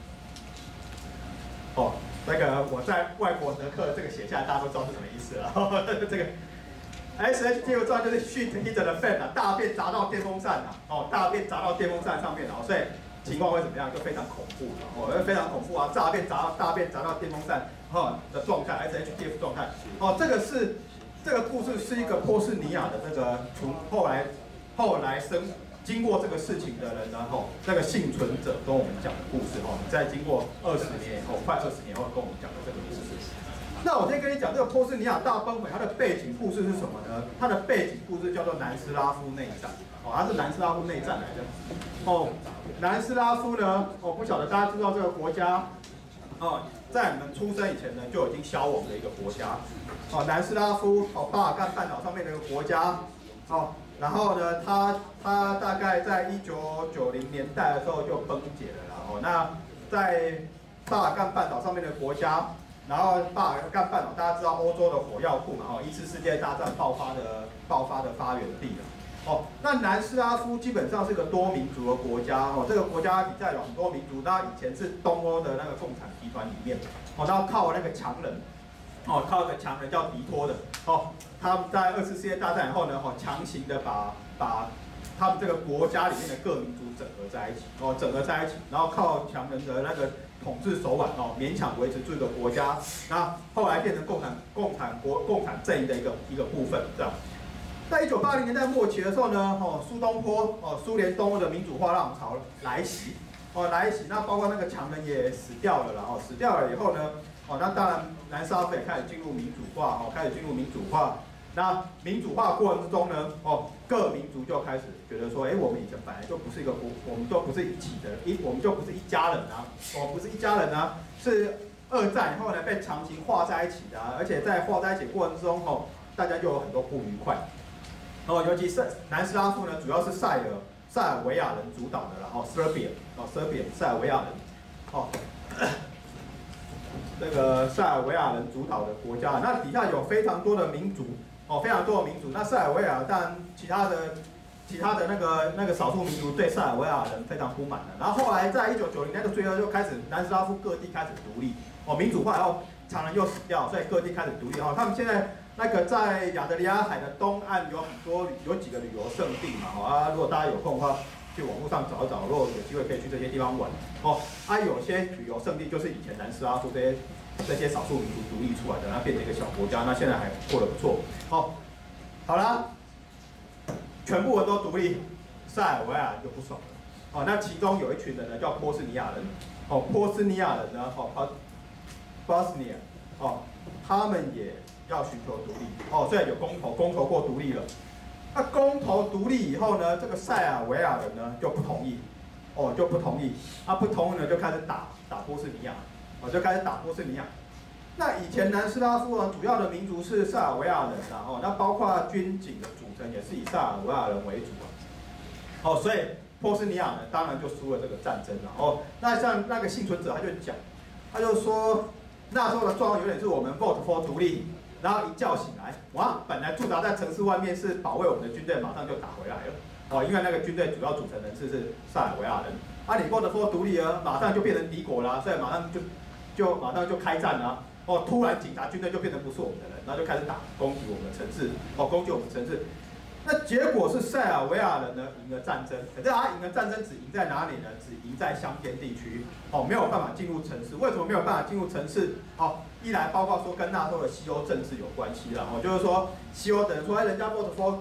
哦，那个我在外国的课这个写下来，大家都知道是什么意思了，这个。SHTF 状态就是 shit hit the fan 啊，大便砸到电风扇啊，哦，大便砸到电风扇上面啊，所以情况会怎么样？就非常恐怖了，哦，非常恐怖啊，大便砸到电风扇的状态 ，SHTF 状态，哦，这个故事是一个波斯尼亚的那个后来经过这个事情的人呢，吼，那个幸存者跟我们讲的故事，哦，在经过20年以后，快20年后跟我们讲的这个故事。那我先跟你讲，这个波斯尼亚大崩溃，它的背景故事是什么呢？它的背景故事叫做南斯拉夫内战，哦，它是南斯拉夫内战来的。哦，南斯拉夫呢，我不晓得大家知道这个国家，哦，在你们出生以前呢就已经消亡的一个国家。哦，南斯拉夫，哦，巴尔干半岛上面的一个国家，哦，然后呢，它大概在1990年代的时候就崩解了啦。哦，那在巴尔干半岛上面的国家。然后巴尔干半岛，大家知道欧洲的火药库嘛？哦，1次世界大战爆发的发源地了。哦，那南斯拉夫基本上是个多民族的国家。哦，这个国家底下有很多民族，那以前是东欧的那个共产集团里面，哦，然后靠那个强人，哦，靠一个强人叫迪托的，哦，他们在2次世界大战以后呢，哦，强行的把他们这个国家里面的各民族整合在一起，哦，整合在一起，然后靠强人的那个统治手腕，哦，勉强维持住一个国家，那后来变成共产阵营的一个部分，这样。在1980年代末期的时候呢，哦，苏东坡，哦，苏联东欧的民主化浪潮来袭，哦，来袭，那包括那个强人也死掉了啦，哦，死掉了以后呢，哦，那当然南斯拉夫也开始进入民主化，哦，开始进入民主化。那民主化过程之中呢，哦，各民族就开始觉得说，哎，我们以前本来就不是一个国，我们都不是一起的，我们就不是一家人啊，哦，不是一家人啊，是2战以后呢被强行划在一起的啊，而且在划在一起过程之中，哦，大家就有很多不愉快，哦，尤其是南斯拉夫呢，主要是塞尔维亚人主导的啦，哦 ，Serbia， 哦 ，Serbia， 塞尔维亚人，哦。 这个塞尔维亚人主导的国家，那底下有非常多的民族哦，非常多的民族。那塞尔维亚当然其他的那个少数民族对塞尔维亚人非常不满的。然后后来在1990年的最后就开始南斯拉夫各地开始独立哦，民主化，然后常人又死掉，所以各地开始独立哦。他们现在那个在亚得里亚海的东岸有几个旅游胜地嘛，哦如果大家有空的话，去网络上找一找，如果有机会可以去这些地方玩哦。有些旅游胜地就是以前南斯拉夫这些少数民族独立出来的，然后变成一个小国家，那现在还过得不错。好啦，全部人都独立，塞尔维亚人就不爽了。那其中有一群人呢叫波斯尼亚人，波斯尼亚人呢，Bosnia， 他们也要寻求独立，所以有公投过独立了。那公投独立以后呢，这个塞尔维亚人呢就不同意，不同意呢就开始打波斯尼亚，就开始打波斯尼亚。那以前南斯拉夫呢，主要的民族是塞尔维亚人啊，那包括军警的组成也是以塞尔维亚人为主所以波斯尼亚呢当然就输了这个战争了那像那个幸存者他就说那时候的状况有点是我们 vote for 独立。然后一觉醒来，哇！本来驻扎在城市外面是保卫我们的军队，马上就打回来了。因为那个军队主要组成人士是塞尔维亚人。你vote for独立了，马上就变成敌国啦，所以马上就开战啦。突然警察军队就变成不是我们的人，然后就开始攻击我们的城市，攻击我们城市。那结果是塞尔维亚人呢赢了战争，可是他赢了战争只赢在哪里呢？只赢在乡间地区，没有办法进入城市。为什么没有办法进入城市？一来包括说跟那时候的西欧政治有关系了，就是说西欧的人说，人家 vote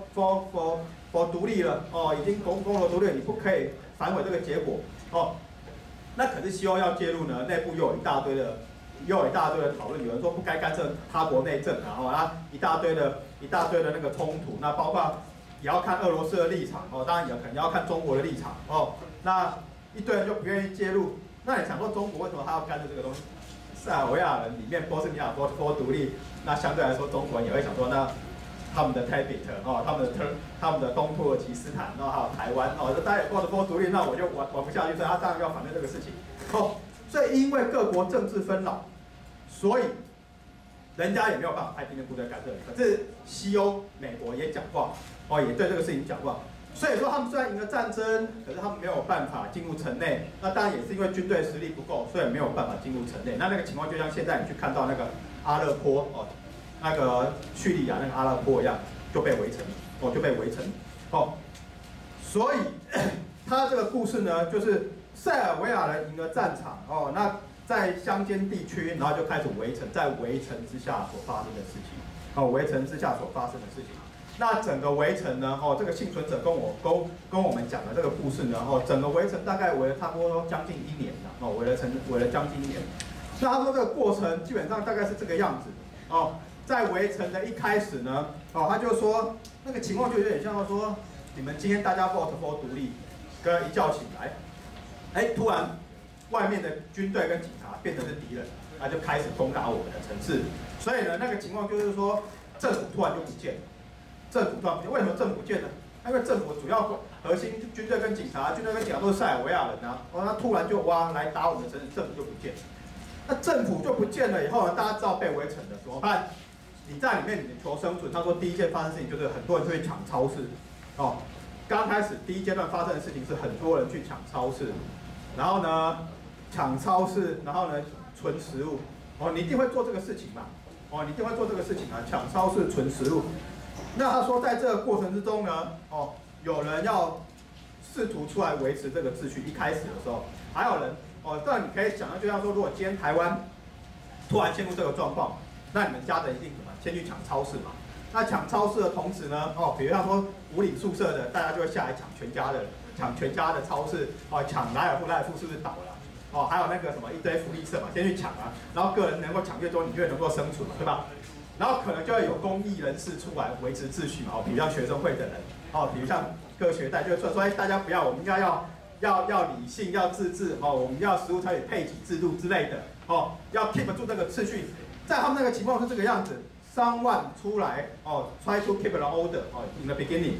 for 独立了，已经公投独立了，你不可以反悔这个结果，那可是西欧要介入呢，内部又有一大堆的讨论，有人说不该干涉他国内政，然后一大堆的那个冲突，那包括也要看俄罗斯的立场当然也可能要看中国的立场那一堆人就不愿意介入。那你想说中国为什么他要干涉这个东西？塞尔维亚人里面波斯尼亚vote独立，那相对来说中国人也会想说，那他们的泰比特他们的东土耳其斯坦，然后还有台湾大家也vote独立，那我就玩不下去，所以他当然要反对这个事情所以因为各国政治纷扰，所以人家也没有办法派兵的部队干涉。可是西欧、美国也讲话也对这个事情讲话。所以说他们虽然赢了战争，可是他们没有办法进入城内。那当然也是因为军队实力不够，所以没有办法进入城内。那个情况就像现在你去看到那个阿勒颇那个叙利亚那个阿勒颇一样，就被围城所以他这个故事呢，就是塞尔维亚人赢了战场那在乡间地区，然后就开始围城，在围城之下所发生的事情围城之下所发生的事情。那整个围城呢，这个幸存者跟我们讲的这个故事呢，整个围城大概围了差不多将近1年了，围了将近1年。那他说这个过程基本上大概是这个样子在围城的一开始呢，他就说那个情况就有点像说，你们今天大家 vote for 独立，跟一觉醒来，突然外面的军队跟警察变成是敌人，就开始攻打我们的城市。所以呢，那个情况就是说，政府突然就不见了。为什么政府不见了？因为政府主要核心军队跟警察都是塞尔维亚人那突然就来打我们的城市，政府就不见了。那政府就不见了以后呢，大家知道被围城了怎么办？你在里面你求生存。他说第一件发生的事情就是很多人去抢超市刚开始第一阶段发生的事情是很多人去抢超市，然后呢抢超市，然后呢存食物你一定会做这个事情嘛你一定会做这个事情抢超市存食物。那他说，在这个过程之中呢，有人要试图出来维持这个秩序。一开始的时候，还有人当然你可以想象，就像说，如果今天台湾突然陷入这个状况，那你们家人一定怎么先去抢超市嘛？那抢超市的同时呢，比如像说五岭宿舍的，大家就会下来抢全家的超市抢莱尔富是不是倒了？还有那个什么一堆福利社嘛，先去抢然后个人能够抢越多，你越能够生存嘛，对吧？然后可能就会有公益人士出来维持秩序嘛，比如像学生会的人，比如像各学代，就说大家不要，我们应该要理性，要自治，我们要食物参与配给制度之类的，要 keep 住这个秩序。在他们那个情况是这个样子，someone出来try to keep the order in the beginning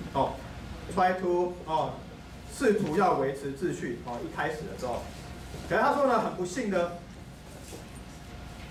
try to 试图要维持秩序一开始的时候，可是他说呢，很不幸的，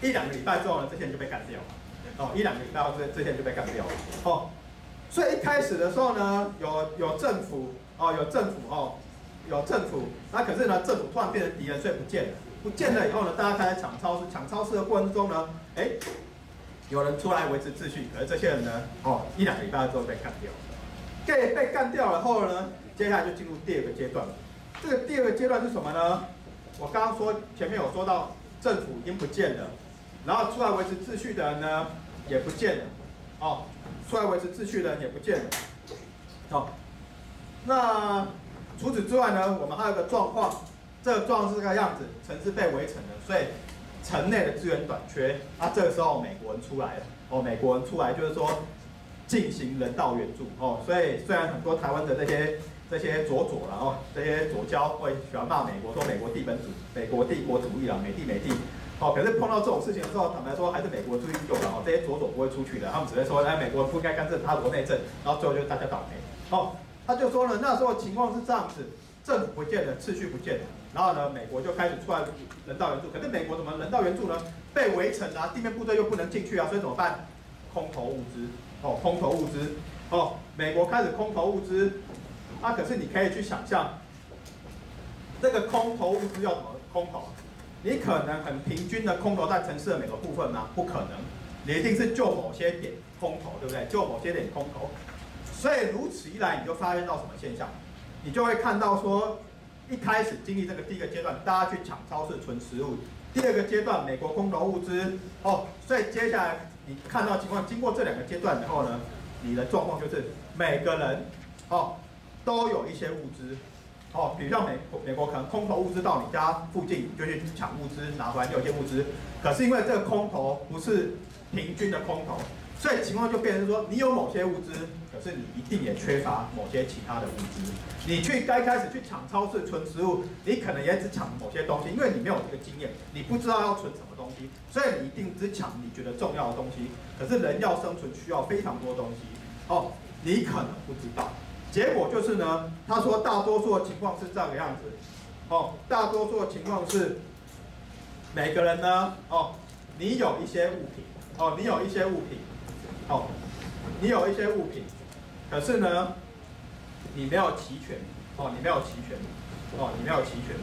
1、2个礼拜之后呢，这些人就被干掉了。哦，1、2个礼拜后，这些人就被干掉了。哦，所以一开始的时候呢，有政府哦，有政府，那可是呢，政府突然变成敌人，所以不见了。不见了以后呢，大家开始抢超市，抢超市的过程中呢，有人出来维持秩序，可是这些人呢，哦，1、2个礼拜之后被干掉了。被干掉了后呢，接下来就进入第2个阶段。这个第2个阶段是什么呢？我刚刚说前面有说到，政府已经不见了，然后出来维持秩序的人呢也不见了，哦，出来维持秩序的人也不见了，哦，那除此之外呢，我们还有个状况，这个状况是这个样子，城市被围城了，所以城内的资源短缺，这个时候美国人出来了，哦，美国人出来就是说进行人道援助，哦，所以虽然很多台湾的这些左啦，哦，这些左交会喜欢骂美国，说美国帝国主义啦，美帝，哦，可是碰到这种事情的时候，坦白说还是美国注意就了，哦，这些左不会出去的，他们只会说，美国人不应该干涉他国内政，然后最后就大家倒霉，哦，他就说呢，那时候情况是这样子，政府不见了，秩序不见了，然后呢，美国就开始出来人道援助，可是美国怎么人道援助呢？被围城啊，地面部队又不能进去啊，所以怎么办？空投物资，哦，空投物资，哦，美国开始空投物资。可是你可以去想象，这个空投物资要怎么空投？你可能很平均的空投在城市的每个部分吗？不可能，你一定是就某些点空投，对不对？就某些点空投。所以如此一来，你就发现到什么现象？你就会看到说，一开始经历这个第1个阶段，大家去抢超市存食物；第2个阶段，美国空投物资。哦，所以接下来你看到情况，经过这2个阶段以后呢，你的状况就是每个人，哦。都有一些物资，哦，比如像美国可能空投物资到你家附近，你就去抢物资，拿回来你有一些物资。可是因为这个空投不是平均的空投，所以情况就变成说，你有某些物资，可是你一定也缺乏某些其他的物资。你开始去抢超市存食物，你可能也只抢某些东西，因为你没有这个经验，你不知道要存什么东西，所以你一定只抢你觉得重要的东西。可是人要生存需要非常多东西，哦，你可能不知道。结果就是呢，他说大多数的情况是这个样子，哦，大多数的情况是每个人呢，哦，你有一些物品，哦，你有一些物品，哦，你有一些物品，可是呢，你没有齐全，哦，你没有齐全，哦，你没有齐全，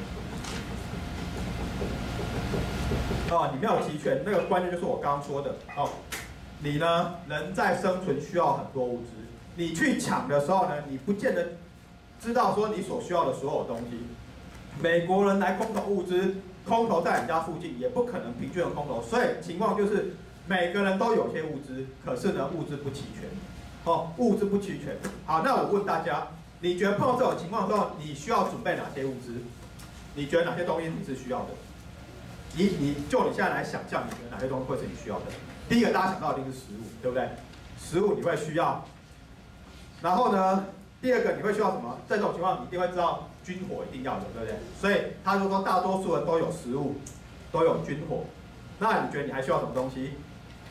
哦，你没有齐全，那个关键就是我刚刚说的，哦，你呢，人在生存需要很多物资。你去抢的时候呢，你不见得知道说你所需要的所有东西。美国人来空投物资，空投在你家附近，也不可能平均的空投，所以情况就是每个人都有些物资，可是呢物资不齐全，哦，物资不齐全。好，那我问大家，你觉得碰到这种情况的时候，你需要准备哪些物资？你觉得哪些东西你是需要的？你现在来想象，你觉得哪些东西会是你需要的？第一个大家想到的一定是食物，对不对？食物你会需要。然后呢，第2个你会需要什么？在这种情况，你一定会知道军火一定要有，对不对？所以他就说大多数人都有食物，都有军火。那你觉得你还需要什么东西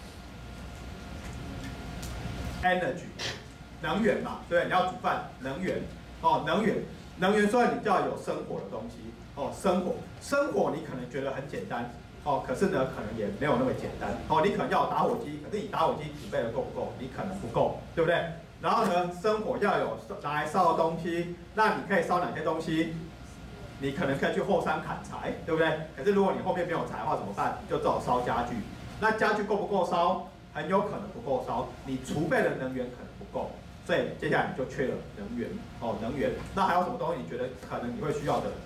？Energy， 能源嘛，对，你要煮饭，能源，哦，能源，所以你就要有生火的东西，哦，生火你可能觉得很简单，哦，可是呢，可能也没有那么简单，哦，你可能要有打火机，可是你打火机准备的够不够？你可能不够，对不对？然后呢，生火要有拿来烧的东西，那你可以烧哪些东西？你可能可以去后山砍柴，对不对？可是如果你后面没有柴的话怎么办？你就只好烧家具。那家具够不够烧？很有可能不够烧，你储备的能源可能不够，所以接下来你就缺了能源。哦，能源。那还有什么东西你觉得可能你会需要的？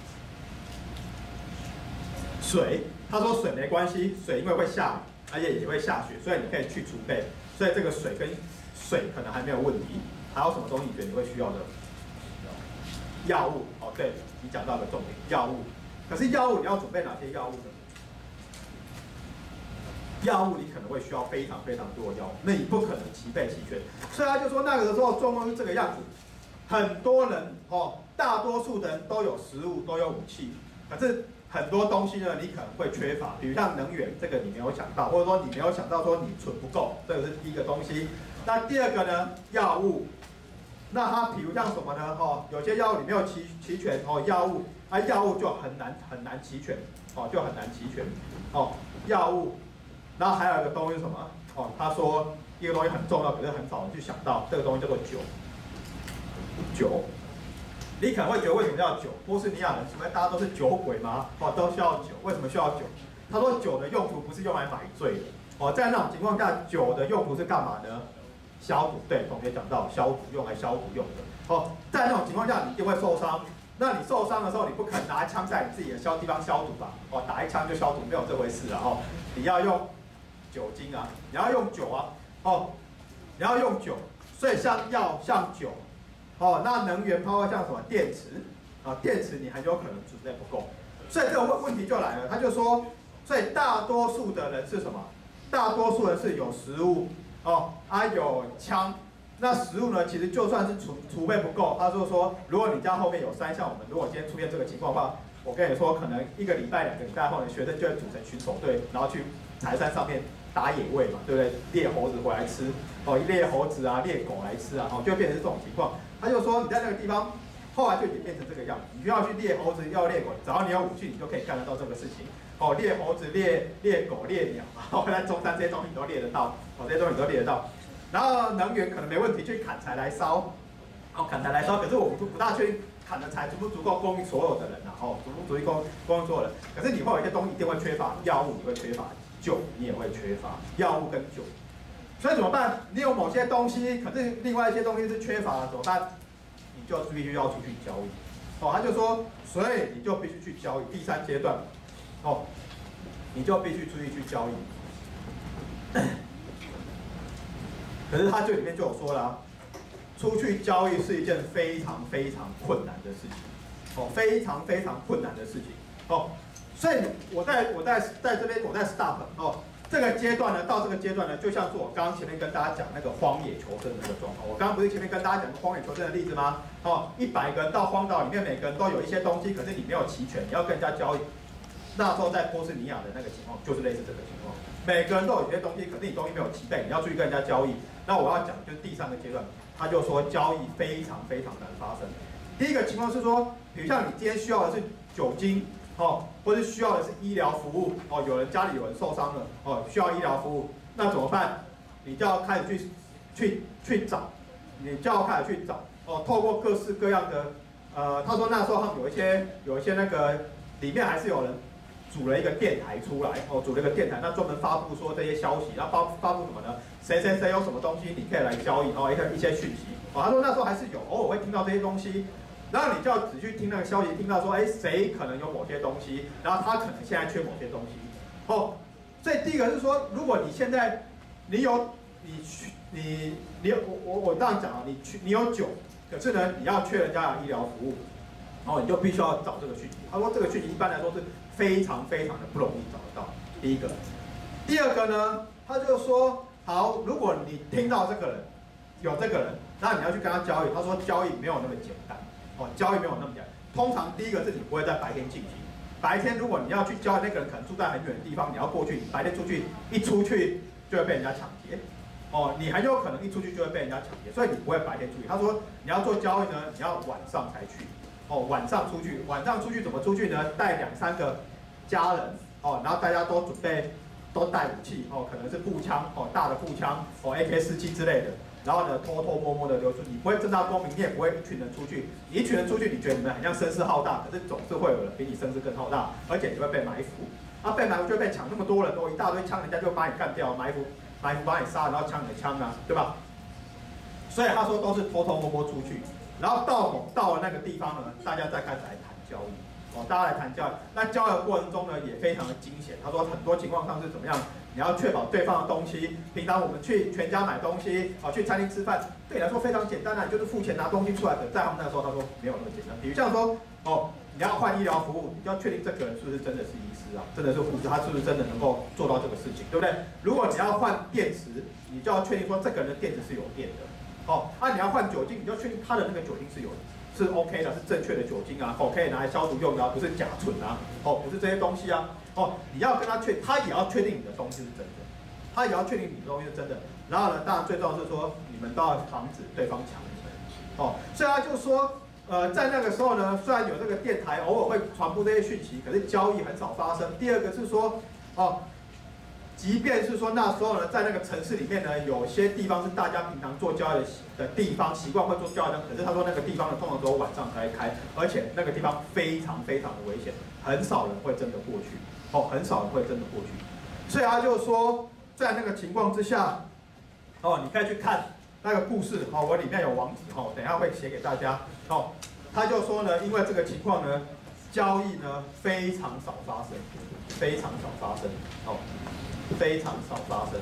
水。他说水没关系，水因为会下雨，而且也会下雪，所以你可以去储备。所以这个水可能还没有问题。还有什么东西你觉得你会需要的？药物。哦，对，你讲到一个重点，药物。可是药物你要准备哪些药物呢？药物你可能会需要非常非常多的药物，那你不可能齐备齐全。所以他就说那个时候状况是这个样子，很多人大多数的人都有食物，都有武器，可是很多东西呢你可能会缺乏，比如像能源，这个你没有想到，或者说你没有想到说你存不够，这个是第一个东西。那第二个呢，药物。那它比如像什么呢？有些药物你没有齐全药物， 啊，药物就很难齐全，哦，就很难齐全，哦，药物，然后还有一个东西是什么？哦，他说一个东西很重要，可是很少人去想到，这个东西叫做酒。酒，你可能会觉得为什么要酒？波斯尼亚人什么大家都是酒鬼吗？哦，都需要酒，为什么需要酒？他说酒的用途不是用来买醉的，哦，在那种情况下，酒的用途是干嘛呢？消毒，对，同学讲到消毒，用来消毒用的。哦，在那种情况下，你一定会受伤。那你受伤的时候，你不可能拿枪在你自己的地方消毒吧？哦，打一枪就消毒，没有这回事啊！哦，你要用酒精啊，你要用酒啊，哦，你要用酒，所以像药像酒，哦，那能源包括像什么电池啊，电池你很有可能准备不够，所以这个问题就来了，他就说，所以大多数的人是什么？大多数人是有食物哦，啊有枪。那食物呢？其实就算是储备不够，他就说，如果你家后面有山，像我们如果今天出现这个情况的话，我跟你说，可能1个礼拜、2个礼拜后，学生就会组成巡守队，然后去柴山上面打野味嘛，对不对？猎猴子回来吃，哦，猎猴子啊，猎狗来吃啊，哦，就会变成这种情况。他就说，你在那个地方，后来就演变成这个样子，你需要去猎猴子，要猎狗，只要你有武器，你就可以干得到这个事情。哦，猎猴子、猎狗、猎鸟，然后在中山这些东西你都猎得到，哦，这些东西你都猎得到。然后能源可能没问题，去砍柴来烧，哦，砍柴来烧。可是我们不大确定砍的柴足不足够供应所有的人啊，哦，足不足以供应所有人。可是你会有一些东西一定会缺乏，药物你会缺乏，酒你也会缺乏，药物跟酒。所以怎么办？你有某些东西，可是另外一些东西是缺乏的，怎么办？你就必须要出去交易。哦，他就说，所以你就必须去交易。第3阶段，哦，你就必须出去交易。可是他这里面就有说了、啊，出去交易是一件非常困难的事情，哦，非常困难的事情，哦，所以我在这边我在 stop 哦，这个阶段呢，到这个阶段呢，就像是我刚刚前面跟大家讲那个荒野求生的那个状况，我刚刚不是前面跟大家讲荒野求生的例子吗？哦，100个人到荒岛里面，每个人都有一些东西，可是你没有齐全，你要跟人家交易。那时候在波斯尼亚的那个情况，就是类似这个情况。每个人都有一些东西，可是你东西没有齐备，你要出去跟人家交易。那我要讲就是第3个阶段，他就说交易非常难发生。第一个情况是说，比如像你今天需要的是酒精，哦，或是需要的是医疗服务，哦，家里有人受伤了，哦，需要医疗服务，那怎么办？你就要开始去找，你就要开始去找，哦，透过各式各样的，他说那时候他们有一些那个里面还是有人。组了一个电台出来，哦，组了一个电台，那专门发布说这些消息，然后发布什么呢？谁有什么东西，你可以来交易，哦，一些讯息，哦，他说那时候还是有，偶尔会听到这些东西，然后你就要只去听那个消息，听到说，哎，谁可能有某些东西，然后他可能现在缺某些东西，哦，所以第一个是说，如果你现在我这样讲啊，你有酒，可是呢，你要缺人家的医疗服务，然后你就必须要找这个讯息。他说这个讯息一般来说是非常的不容易找得到。第一个，第二个呢，他就说好，如果你听到这个人有这个人，那你要去跟他交易。他说交易没有那么简单，哦，交易没有那么简单。通常第一个是你不会在白天进行，白天如果你要去交易，那个人可能住在很远的地方，你要过去，你白天一出去就会被人家抢劫。哦，你很有可能一出去就会被人家抢劫，所以你不会白天出去。他说你要做交易呢，你要晚上才去。哦，晚上出去怎么出去呢？带2-3个家人，哦，然后大家都都带武器，哦，可能是步枪，哦，大的步枪，哦 ，AK-47之类的。然后呢，偷摸摸的流出，你不会正大光明，你也不会一群人出去。你一群人出去，你觉得你们很像声势浩大，可是总是会有人比你声势更浩大，而且你会被埋伏。被埋伏就被抢，那么多人都一大堆枪，人家就把你干掉，埋伏把你杀，然后抢你的枪啊，对吧？所以他说都是偷摸出去。然后到了那个地方呢，大家再开始来谈交易，哦，大家来谈交易。那交易的过程中呢，也非常的惊险。他说很多情况上是怎么样？你要确保对方的东西，平常我们去全家买东西，哦，去餐厅吃饭，对你来说非常简单啊，你就是付钱拿东西出来。可在他们那个时候，他说没有那么简单。比如像说，哦，你要换医疗服务，你就要确定这个人是不是真的是医师啊，真的是护士，他是不是真的能够做到这个事情，对不对？如果你要换电池，你就要确定说这个人的电池是有电的。哦，你要换酒精，你就确定它的那个酒精是 OK 的，是正确的酒精啊，哦，可以拿来消毒用的啊，不是甲醇啊，哦，不是这些东西啊，哦，你要跟他他也要确定你的东西是真的，他也要确定你的东西是真的。然后呢，当然最重要是说，你们都要防止对方抢你们，哦，所以他就说， 在那个时候呢，虽然有这个电台偶尔会传播这些讯息，可是交易很少发生。第二个是说，即便是说那时候呢，在那个城市里面呢，有些地方是大家平常做交易的地方，习惯会做交易的，可是他说那个地方呢，通常只有晚上才开，而且那个地方非常非常的危险，很少人会真的过去，很少人会真的过去。所以他就说，在那个情况之下，你可以去看那个故事，我里面有网址，等一下会写给大家，他就说呢，因为这个情况呢，交易呢非常少发生，非常少发生，非常少发生。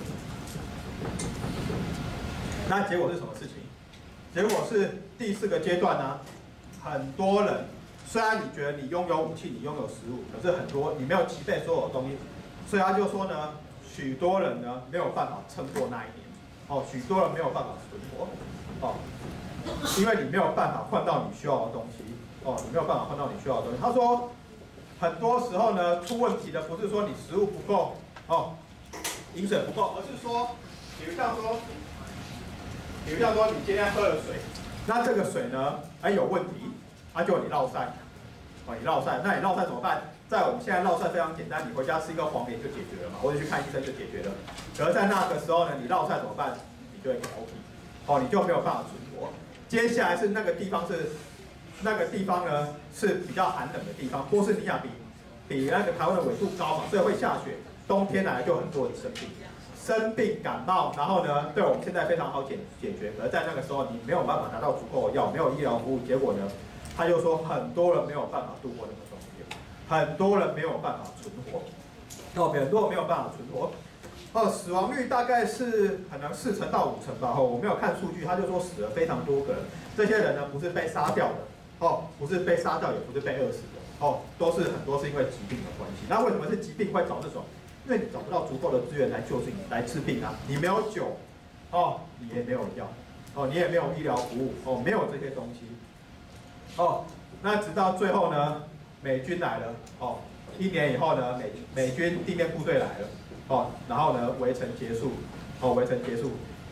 那结果是什么事情？结果是第4个阶段呢，很多人虽然你觉得你拥有武器，你拥有食物，可是很多你没有齐备所有东西，所以他就说呢，许多人呢没有办法撑过那一年，许多人没有办法存活，因为你没有办法换到你需要的东西，你没有办法换到你需要的东西。他说，很多时候呢，出问题的不是说你食物不够，饮水不够，而是说，比如像说你今天喝了水，那这个水呢，有问题，就你落晒，你落晒，那你落晒怎么办？在我们现在落晒非常简单，你回家吃一个黄连就解决了嘛，或者去看医生就解决了。可是在那个时候呢，你落晒怎么办？你就会调皮，你就没有办法存活。接下来是那个地方呢是比较寒冷的地方，波士尼亚比那个台湾的纬度高嘛，所以会下雪。冬天来就很多人生病感冒，然后呢，对我们现在非常好解决。可是在那个时候，你没有办法拿到足够的药，没有医疗服务，结果呢，他就说很多人没有办法度过那个冬天，很多人没有办法存活，很多人没有办法存活。死亡率大概是可能4成到5成吧。我没有看数据，他就说死了非常多个人。这些人呢，不是被杀掉的，不是被杀掉，也不是被饿死的，都是很多是因为疾病的关系。那为什么是疾病会找这种？因为你找不到足够的资源来救治你，来治病啊。你没有酒，你也没有药，你也没有医疗服务，没有这些东西，那直到最后呢，美军来了，1年以后呢，美军地面部队来了，然后呢，围城结束，围城结束，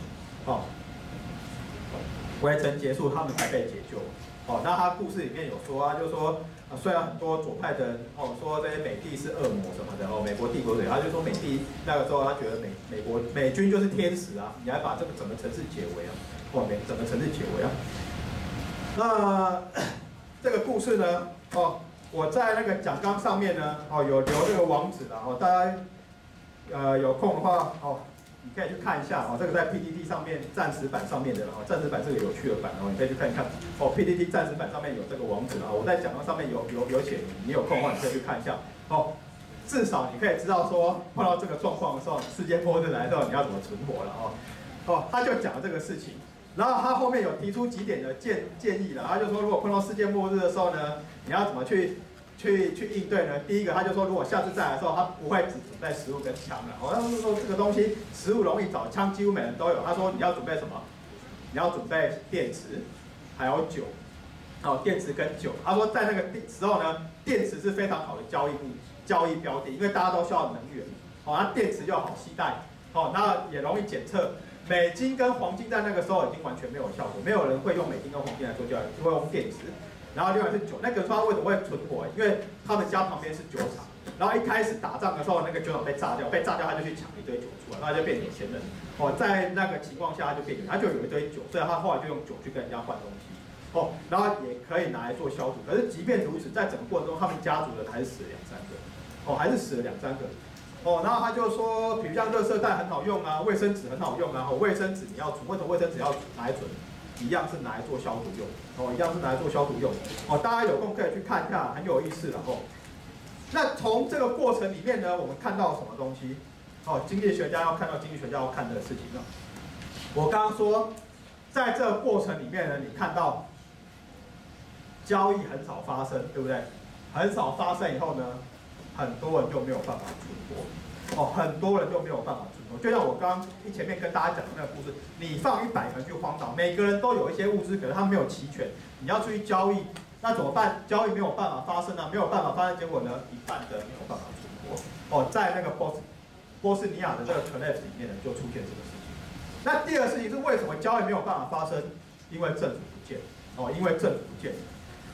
围城结束，他们才被解救。那他故事里面有说啊，就是说，虽然很多左派的人说这些美帝是恶魔什么的，美国帝国主义，他就说美帝那个时候他觉得美军就是天使啊，你还把这个整个城市解围啊，整个城市解围啊。那这个故事呢，我在那个讲纲上面呢，有留这个网址的，大家有空的话，你可以去看一下，这个在 PTT 上面暂时版上面的，暂时版是个有趣的版，你可以去看一看。PTT 暂时版上面有这个网址，我在讲纲上面有写，你有空的话你可以去看一下。至少你可以知道说碰到这个状况的时候，世界末日来的时候你要怎么存活了他就讲了这个事情，然后他后面有提出几点的建议了，他就说如果碰到世界末日的时候呢，你要怎么去应对呢？第一个，他就说，如果下次再来的时候，他不会只准备食物跟枪了。他说这个东西食物容易找，枪几乎每人都有。他说你要准备什么？你要准备电池，还有酒。电池跟酒。他说在那个时候呢，电池是非常好的交易标的，因为大家都需要能源。那电池又好携带，那也容易检测。美金跟黄金在那个时候已经完全没有效果，没有人会用美金跟黄金来做交易，就会用电池。然后另外是酒，那个他为什么会存活？因为他们家旁边是酒厂，然后一开始打仗的时候，那个酒厂被炸掉他就去抢一堆酒出来，然后就变有钱人。在那个情况下他就变有，他就有一堆酒，所以他后来就用酒去跟人家换东西。然后也可以拿来做消毒。可是即便如此，在整个过程中，他们家族的还是死了2、3个，还是死了2、3个。然后他就说，比如像垃圾袋很好用啊，卫生纸很好用啊，卫生纸你要存，为什么卫生纸要拿来存？一样是拿来做消毒用，一样是拿来做消毒用，大家有空可以去看一下，很有意思的那从这个过程里面呢，我们看到什么东西？经济学家要看到经济学家要看的事情了。我刚刚说，在这个过程里面呢，你看到交易很少发生，对不对？很少发生以后呢，很多人就没有办法存活，很多人就没有办法存活。就像我刚刚前面跟大家讲的那个故事，你放100个人去荒岛，每个人都有一些物资，可是他们没有齐全，你要出去交易，那怎么办？交易没有办法发生啊，没有办法发生，结果呢，一半的人没有办法存活。在那个波斯尼亚的这个 collapse 里面呢，就出现这个事情。那第二个事情是为什么交易没有办法发生？因为政府不见，因为政府不见。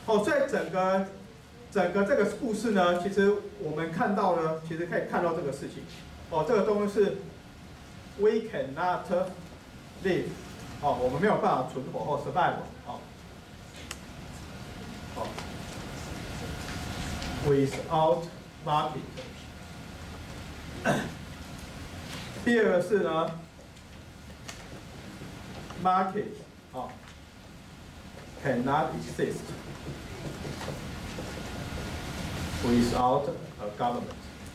哦，所以整个这个故事呢，其实我们看到呢，其实可以看到这个事情。哦，这个东西是 we cannot live。哦，我们没有办法存活或 survive。哦，哦 ，without market。第二个是呢 ，market 哦 cannot exist without a government。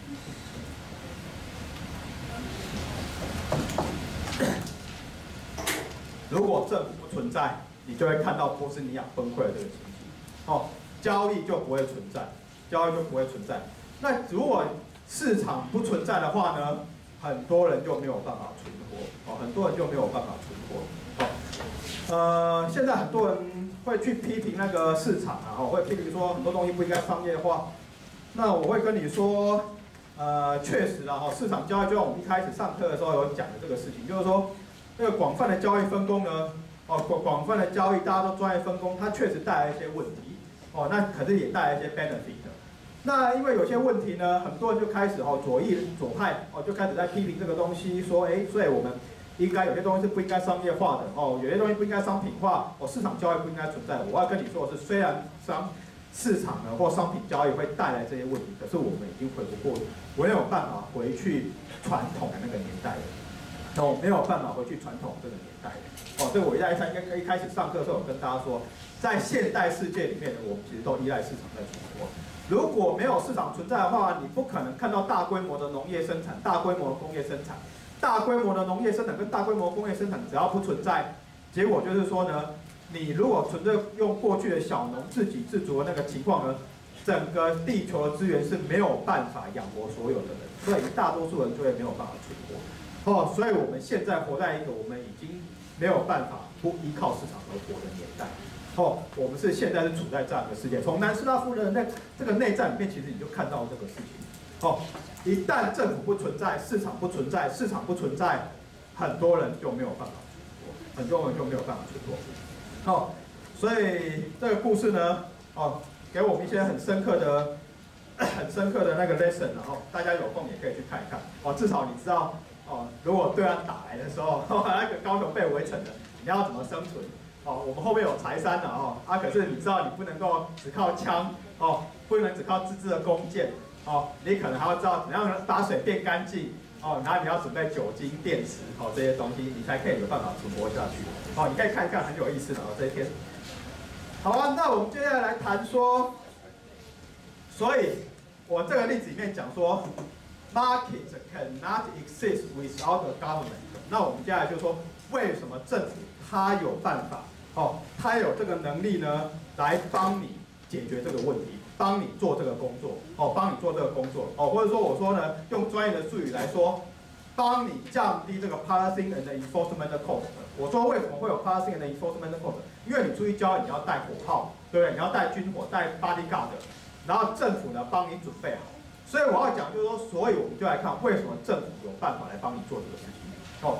如果政府不存在，你就会看到波斯尼亚崩溃的这个情形。哦，交易就不会存在，交易就不会存在。那如果市场不存在的话呢，很多人就没有办法存活。哦，很多人就没有办法存活。哦，现在很多人会去批评那个市场啊，哦，会批评说很多东西不应该商业化。那我会跟你说，确实啦，市场交易就像我们一开始上课的时候有讲的这个事情，就是说。这个广泛的交易分工呢，广泛的交易大家都专业分工，它确实带来一些问题，哦，那可是也带来一些 benefit 的。那因为有些问题呢，很多人就开始左派就开始在批评这个东西，说所以我们应该有些东西是不应该商业化的，有些东西不应该商品化，市场交易不应该存在的。我要跟你说的是，虽然市场呢或商品交易会带来这些问题，可是我们已经回不过，没有办法回去传统的那个年代了。没有办法回去传统这个年代的。所以我一开始上课的时候，我跟大家说，在现代世界里面，我们其实都依赖市场在存活。如果没有市场存在的话，你不可能看到大规模的农业生产、大规模的工业生产、大规模的农业生产跟大规模工业生产，只要不存在，结果就是说呢，你如果纯粹用过去的小农自给自足的那个情况呢，整个地球的资源是没有办法养活所有的人，所以大多数人就会没有办法存活。所以我们现在活在一个我们已经没有办法不依靠市场而活的年代。我们现在是处在这样的世界。从南斯拉夫的这个内战里面，其实你就看到这个事情。一旦政府不存在，市场不存在，市场不存在，很多人就没有办法存活，很多人就没有办法存活。所以这个故事呢，给我们一些很深刻的那个 lesson， 然后大家有空也可以去看一看。至少你知道。如果对岸打来的时候，那个高雄被围城了，你要怎么生存？我们后面有柴山了可是你知道你不能够只靠枪不能只靠自制的弓箭你可能还要知道怎样把水变干净然后你要准备酒精、电池这些东西，你才可以有办法存活下去。你可以看一看，很有意思的这一篇。好啊，那我们接下来谈说，所以我这个例子里面讲说。Market cannot exist without a government。那我们接下来就说，为什么政府它有办法，它有这个能力呢，来帮你解决这个问题，帮你做这个工作，帮你做这个工作，或者说我说呢，用专业的术语来说，帮你降低这个 policing and enforcement cost。我说为什么会有 policing and enforcement cost？ 因为你出去交易你要带火炮，对不对？你要带军火、带 bodyguard， 然后政府呢帮你准备好。所以我要讲就是说，所以我们就来看为什么政府有办法来帮你做这个事情。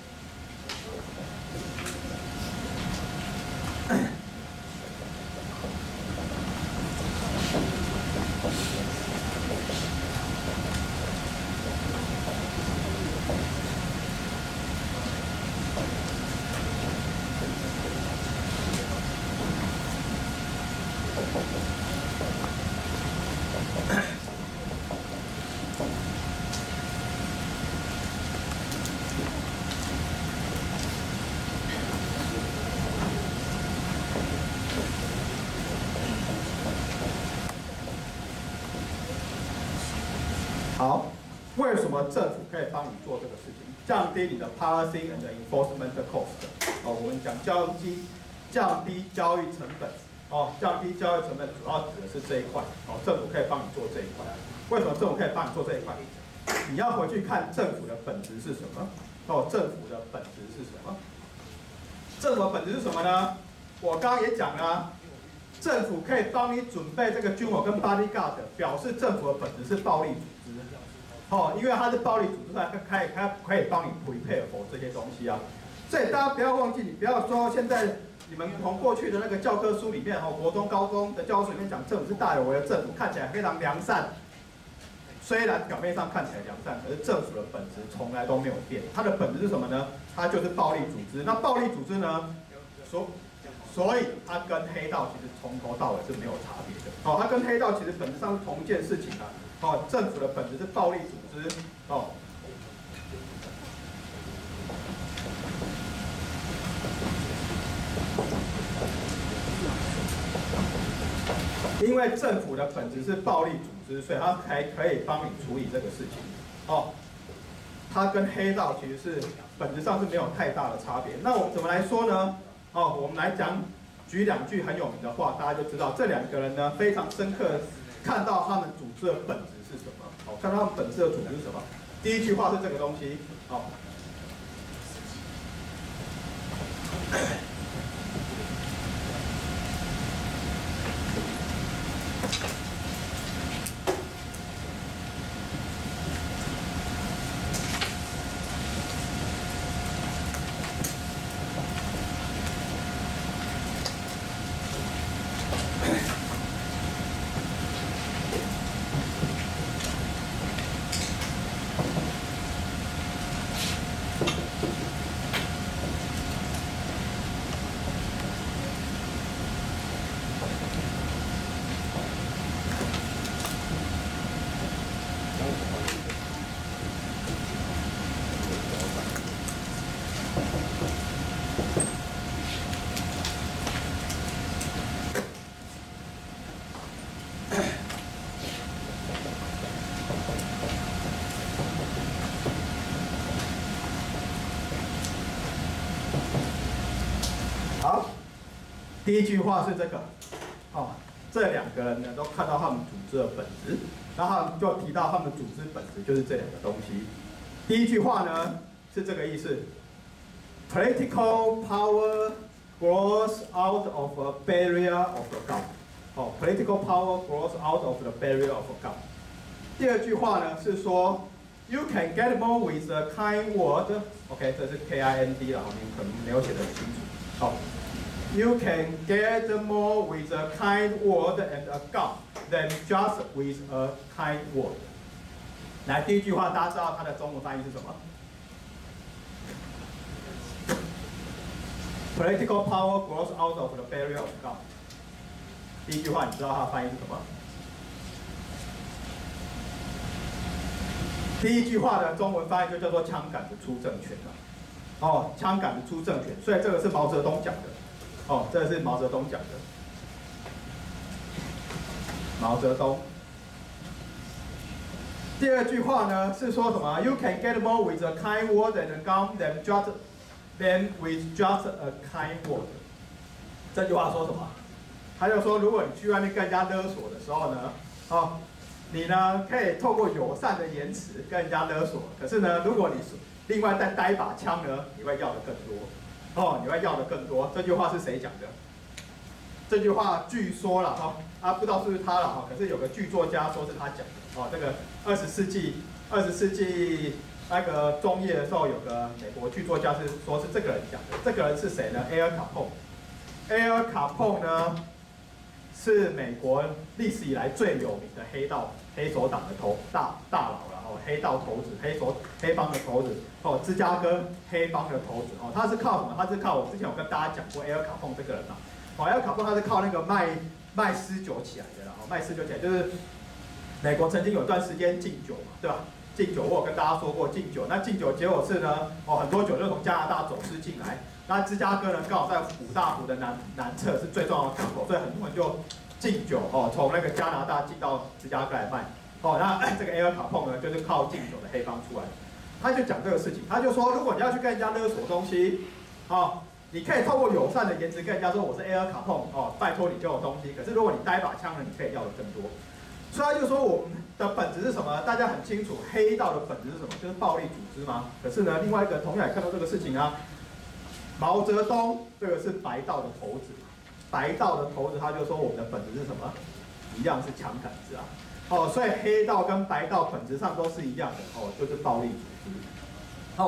好，为什么政府可以帮你做这个事情？降低你的 policy and enforcement cost。我们讲降低交易成本。降低交易成本主要指的是这一块。政府可以帮你做这一块。为什么政府可以帮你做这一块？你要回去看政府的本质是什么？政府的本质是什么？政府的本质是什么呢？我刚刚也讲了政府可以帮你准备这个军火跟 bodyguard， 表示政府的本质是暴力组织。因为它是暴力组织，它可以帮你 prepare for 这些东西啊。 所以大家不要忘记，你不要说现在你们从过去的那个教科书里面，国中、高中的教科书里面讲政府是大有为的政府，看起来非常良善。虽然表面上看起来良善，可是政府的本质从来都没有变。它的本质是什么呢？它就是暴力组织。那暴力组织呢？所以它跟黑道其实从头到尾是没有差别的。哦，它跟黑道其实本质上是同一件事情啊。哦，政府的本质是暴力组织。哦。因为政府的本质是暴力组织，所以它才可以帮你处理这个事情。哦，它跟黑道其实是本质上是没有太大的差别。那我们怎么来说呢？哦，我们来举两句很有名的话，大家就知道这两个人呢非常深刻看到他们组织的本质是什么。哦，看到他们本质的组织是什么？第一句话是这个东西。哦。好，第一句话是这个，哦，这两个人呢都看到他们组织的本质，然后他们就提到他们组织本质就是这两个东西。第一句话呢是这个意思 ：Political power grows out of a barrier of the gum。哦 ，Political power grows out of the barrier of the gum。第二句话呢是说 ，You can get more with a kind word。OK， 这是 KIND 了，你可能没有写得很清楚。好 ，You can get more with a kind word and a gum than just with a kind word。来，第一句话大家知道它的中文翻译是什么 ？Political power grows out of the barrier of gum。第一句话你知道它的翻译是什么？第一句话的中文翻译就叫做“枪杆子出政权”了。哦，枪杆子出政权，所以这个是毛泽东讲的。哦，这个是毛泽东讲的。毛泽东。第二句话呢是说什么 ？You can get more with a kind word and a gum than with just a kind word。这句话说什么？他就说，如果你去外面跟人家勒索的时候呢，哦，你呢可以透过友善的言辞跟人家勒索，可是呢，如果你另外再带一把枪呢，你会要的更多。哦，你会要的更多。这句话是谁讲的？这句话据说了哈，不知道是不是他了哈，可是有个剧作家说是他讲的。哦，这个20世纪那个中叶的时候，有个美国剧作家说是这个人讲的。这个人是谁呢 ？Al Capone。Al Capone 呢是美国历史以来最有名的黑手党的大佬了哦，黑道头子，黑帮的头子哦，芝加哥黑帮的头子哦，他是靠什么？他是靠我之前有跟大家讲过 Al Capone 这个人嘛，哦 ，Al Capone 他是靠那个卖私酒起来的啦，哦，卖私酒起来就是美国曾经有段时间禁酒嘛，对吧？禁酒我有跟大家说过禁酒，那禁酒结果是呢，哦，很多酒就从加拿大走私进来，那芝加哥呢刚好在五大湖的南侧是最重要的港口，所以很多人就禁酒哦，从那个加拿大进到芝加哥来卖。哦，那这个 Al Capone 呢，就是靠禁酒的黑帮出来。他就讲这个事情，他就说，如果你要去跟人家勒索东西，哦，你可以透过友善的言辞跟人家说我是 Al Capone，哦，拜托你给我东西。可是如果你带一把枪呢，你可以要的更多。所以他就说我们的本质是什么？大家很清楚，黑道的本质是什么？就是暴力组织嘛。可是呢，另外一个同样也看到这个事情啊，毛泽东这个是白道的头子，白道的头子他就说我们的本质是什么？一样是枪杆子啊。哦，所以黑道跟白道本质上都是一样的哦，就是暴力组织。哦，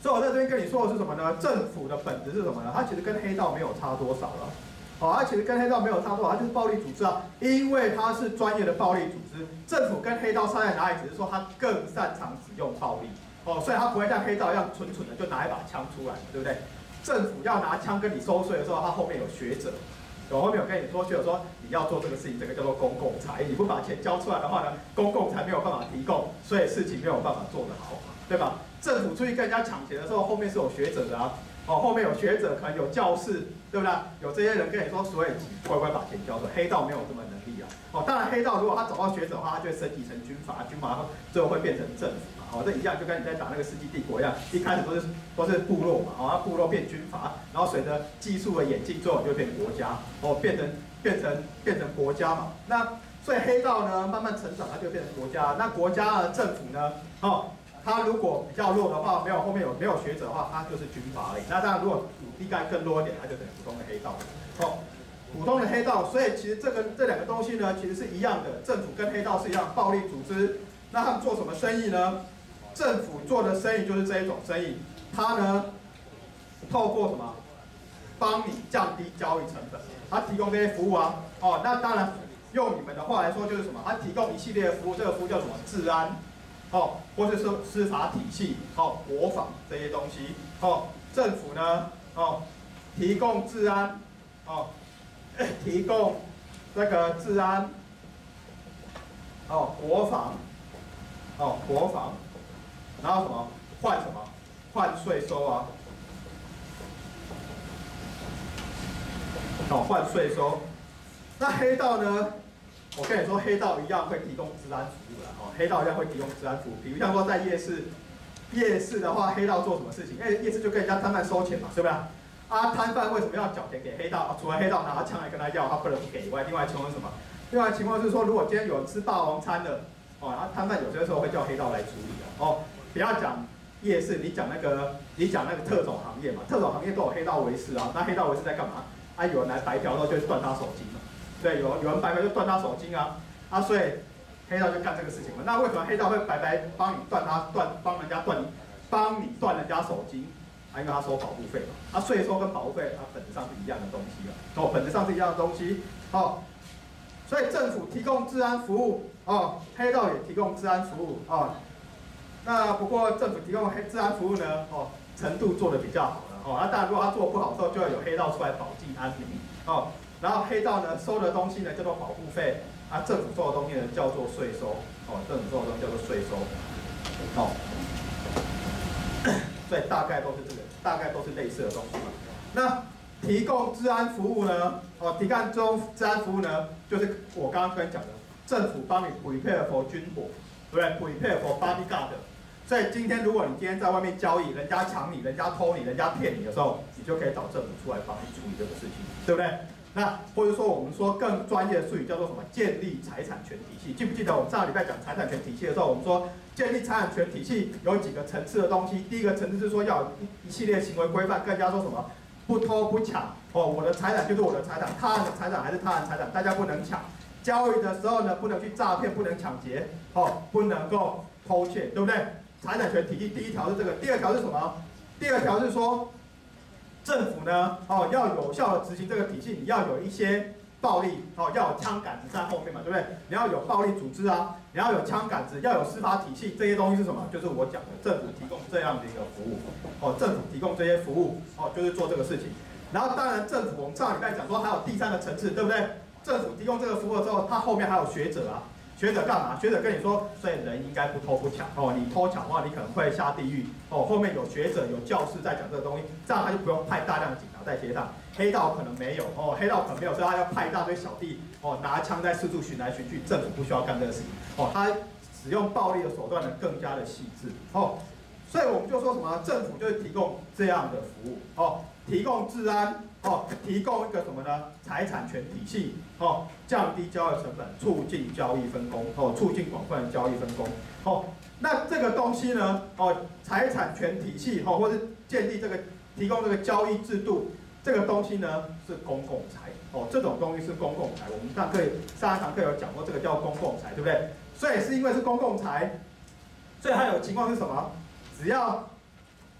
所以我在这边跟你说的是什么呢？政府的本质是什么呢？它其实跟黑道没有差多少了。好，它其实跟黑道没有差多少，它就是暴力组织啊。因为它是专业的暴力组织，政府跟黑道差在哪里？只是说它更擅长使用暴力。哦，所以它不会像黑道一样蠢蠢的就拿一把枪出来，对不对？政府要拿枪跟你收税的时候，它后面有学者。我后面有跟你说，学者说你要做这个事情，这个叫做公共财，你不把钱交出来的话呢，公共财没有办法提供，所以事情没有办法做得好，对吧？政府出去跟人家抢钱的时候，后面是有学者的啊，哦，后面有学者，可能有教士，对不对？有这些人跟你说，所以乖乖把钱交出来。黑道没有这么能力啊，哦，当然黑道如果他找到学者的话，他就会升级成军阀，军阀最后会变成政府嘛，哦，这一样就跟你在打那个世纪帝国一样，一开始都是部落嘛，哦，部落变军阀，然后随着技术的演进，最后就变国家，哦，变成国家嘛，那所以黑道呢慢慢成长，它就变成国家。那国家的政府呢，哦，它如果比较弱的话，后面没有学者的话，它就是军阀而已。那当然，如果武力盖更弱一点，它就等于普通的黑道。哦，普通的黑道，所以其实这两个东西呢，其实是一样的，政府跟黑道是一样，暴力组织。那他们做什么生意呢？政府做的生意就是这一种生意，它呢透过什么？帮你降低交易成本，它提供这些服务啊，哦，那当然用你们的话来说就是什么？它提供一系列的服务，这个服务叫什么？治安，哦，或者是司法体系，哦，国防这些东西，哦，政府呢，哦，提供治安，哦，提供这个治安，哦，国防，哦，国防，然后什么？换什么？换税收啊。哦，换税收。那黑道呢？我跟你说，黑道一样会提供治安服务的哦。黑道一样会提供治安服务，比如像说在夜市，夜市的话，黑道做什么事情？因为夜市就跟人家摊贩收钱嘛，对不对？啊，摊贩为什么要缴钱给黑道？啊，除了黑道拿枪来跟他要，他不能不给以外，另外情况是什么？另外情况是说，如果今天有人吃霸王餐的，哦，然后摊贩有些时候会叫黑道来处理的哦。不要讲夜市，你讲那个特种行业嘛，特种行业都有黑道为师啊。那黑道为师在干嘛？啊，有人来白嫖的时候就断他手筋嘛，对，有人白嫖就断他手筋啊，啊，所以黑道就干这个事情嘛。那为什么黑道会白帮你断人家手筋？啊，因为他收保护费嘛，啊，税收跟保护费它本质上是一样的东西啊，哦，本质上是一样的东西，哦，所以政府提供治安服务，哦，黑道也提供治安服务，哦，那不过政府提供治安服务呢，哦，程度做得比较好了。哦，那当然，如果他做不好的时候，就要有黑道出来保境安民哦。然后黑道呢收的东西呢叫做保护费，啊，政府收的东西呢叫做税收，哦，政府收的东西叫做税收，哦。所以大概都是这个，大概都是类似的东西嘛。那提供治安服务呢，哦，提供治安服务呢，就是我刚刚跟你讲的，政府帮你 prepare for 军火，对不对 ？prepare for bodyguard。所以今天，如果你今天在外面交易，人家抢你，人家偷你，人家骗你的时候，你就可以找政府出来帮你处理这个事情，对不对？那或者说我们说更专业的术语叫做什么？建立财产权体系。记不记得我们上个礼拜讲财产权体系的时候，我们说建立财产权体系有几个层次的东西。第一个层次是说要有一系列行为规范，更加说什么不偷不抢哦，我的财产就是我的财产，他人的财产还是他人财产，大家不能抢。交易的时候呢，不能去诈骗，不能抢劫，哦，不能够偷窃，对不对？财产权体系第一条是这个，第二条是什么？第二条是说，政府呢，哦，要有效的执行这个体系，你要有一些暴力，哦，要有枪杆子在后面嘛，对不对？你要有暴力组织啊，你要有枪杆子，要有司法体系，这些东西是什么？就是我讲的，政府提供这样的一个服务，哦，政府提供这些服务，哦，就是做这个事情。然后当然，政府我们上礼拜讲说还有第三个层次，对不对？政府提供这个服务之后，它后面还有学者啊。学者干嘛？学者跟你说，所以人应该不偷不抢哦，你偷抢的话，你可能会下地狱哦。后面有学者有教士在讲这个东西，这样他就不用派大量的警察在街上。黑道可能没有哦，黑道可能没有，所以他要派一大堆小弟哦，拿枪在四处巡来巡去。政府不需要干这个事情哦，他使用暴力的手段呢更加的细致哦。所以我们就说什么，政府就是提供这样的服务哦，提供治安。哦，提供一个什么呢？财产权体系，哦，降低交易成本，促进交易分工，哦，促进广泛的交易分工，哦，那这个东西呢，哦，财产权体系，哦，或是建立这个提供这个交易制度，这个东西呢是公共财，哦，这种东西是公共财，我们上一堂课有讲过，这个叫公共财，对不对？所以是因为是公共财，所以它有情况是什么？只要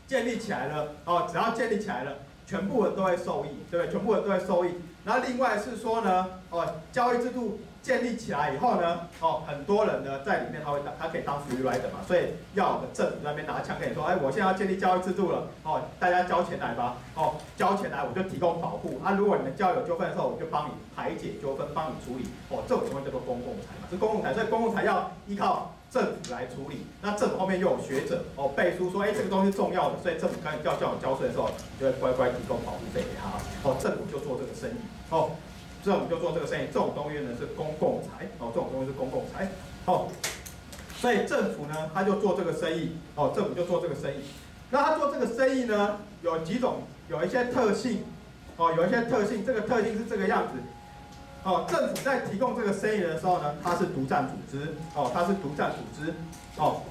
建立起来了哦，只要建立起来了，全部人都会受益，对不对？全部人都会受益。然后另外是说呢，哦，交易制度建立起来以后呢，哦，很多人呢在里面他可以当 free rider 嘛，所以要有个政府在那边拿枪跟你说，哎，我现在要建立交易制度了，哦，大家交钱来吧，哦，交钱来我就提供保护啊，如果你们交易有纠纷的时候，我就帮你排解纠纷，帮你处理，哦，这种东西叫做公共财嘛，是公共财，所以公共财要依靠政府来处理，那政府后面又有学者哦背书说，哎，这个东西是重要的，所以政府刚叫你交税的时候，你就会乖乖提供保护费给他，哦，政府就做这个生意，哦。政府就做这个生意，这种东西呢是公共财哦，这种东西是公共财哦，所以政府呢他就做这个生意哦，政府就做这个生意。那他做这个生意呢，有几种，有一些特性哦，有一些特性，这个特性是这个样子哦。政府在提供这个生意的时候呢，它是独占组织哦，它是独占组织哦，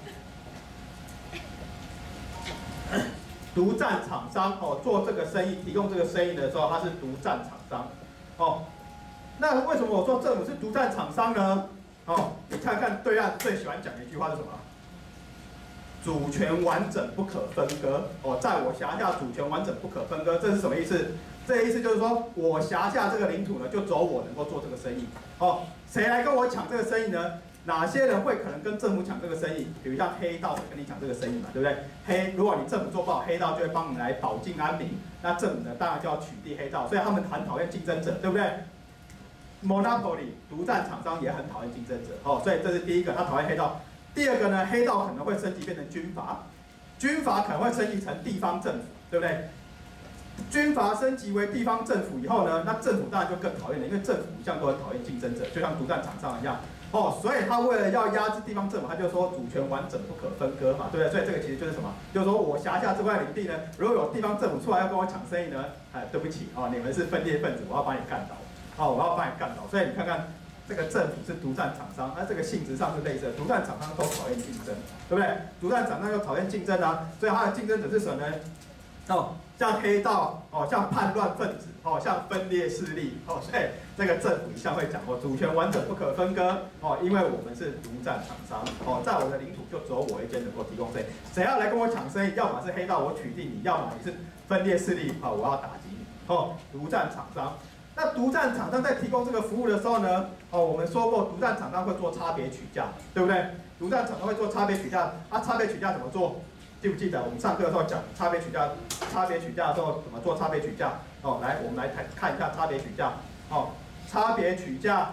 独占厂商哦，做这个生意提供这个生意的时候，它是独占厂商哦。那为什么我说政府是独占厂商呢？哦，你看看对岸最喜欢讲的一句话是什么？主权完整不可分割。哦，在我辖下主权完整不可分割，这是什么意思？这个意思就是说我辖下这个领土呢，就只有我能够做这个生意。哦，谁来跟我抢这个生意呢？哪些人会可能跟政府抢这个生意？比如像黑道会跟你抢这个生意嘛，对不对？如果你政府做不好，黑道就会帮你来保境安民。那政府呢，当然就要取缔黑道，所以他们很讨厌竞争者，对不对？Monopoly 独占厂商也很讨厌竞争者哦，所以这是第一个，他讨厌黑道。第二个呢，黑道可能会升级变成军阀，军阀可能会升级成地方政府，对不对？军阀升级为地方政府以后呢，那政府当然就更讨厌了，因为政府一向都很讨厌竞争者，就像独占厂商一样哦。所以他为了要压制地方政府，他就说主权完整不可分割嘛，对不对？所以这个其实就是什么？就是说我辖下这块领地呢，如果有地方政府出来要跟我抢生意呢，哎，对不起哦，你们是分裂分子，我要把你干倒。哦，我要把你干倒，所以你看看这个政府是独占厂商，那这个性质上是类似的，独占厂商都讨厌竞争，对不对？独占厂商又讨厌竞争啊，所以它的竞争者是什么呢？哦，像黑道，哦，像叛乱分子，哦，像分裂势力，哦，所以这个政府一向会讲哦，主权完整不可分割，哦，因为我们是独占厂商，哦，在我的领土就只有我一间能够提供生意，谁要来跟我抢生意，要么是黑道我取缔你，要么你是分裂势力，哦，我要打击你，哦，独占厂商。那独占厂商在提供这个服务的时候呢，哦，我们说过，独占厂商会做差别取价，对不对？独占厂商会做差别取价，啊，差别取价怎么做？记不记得我们上课的时候讲差别取价？差别取价的时候怎么做差别取价？哦，来，我们来看一下差别取价。哦，差别取价，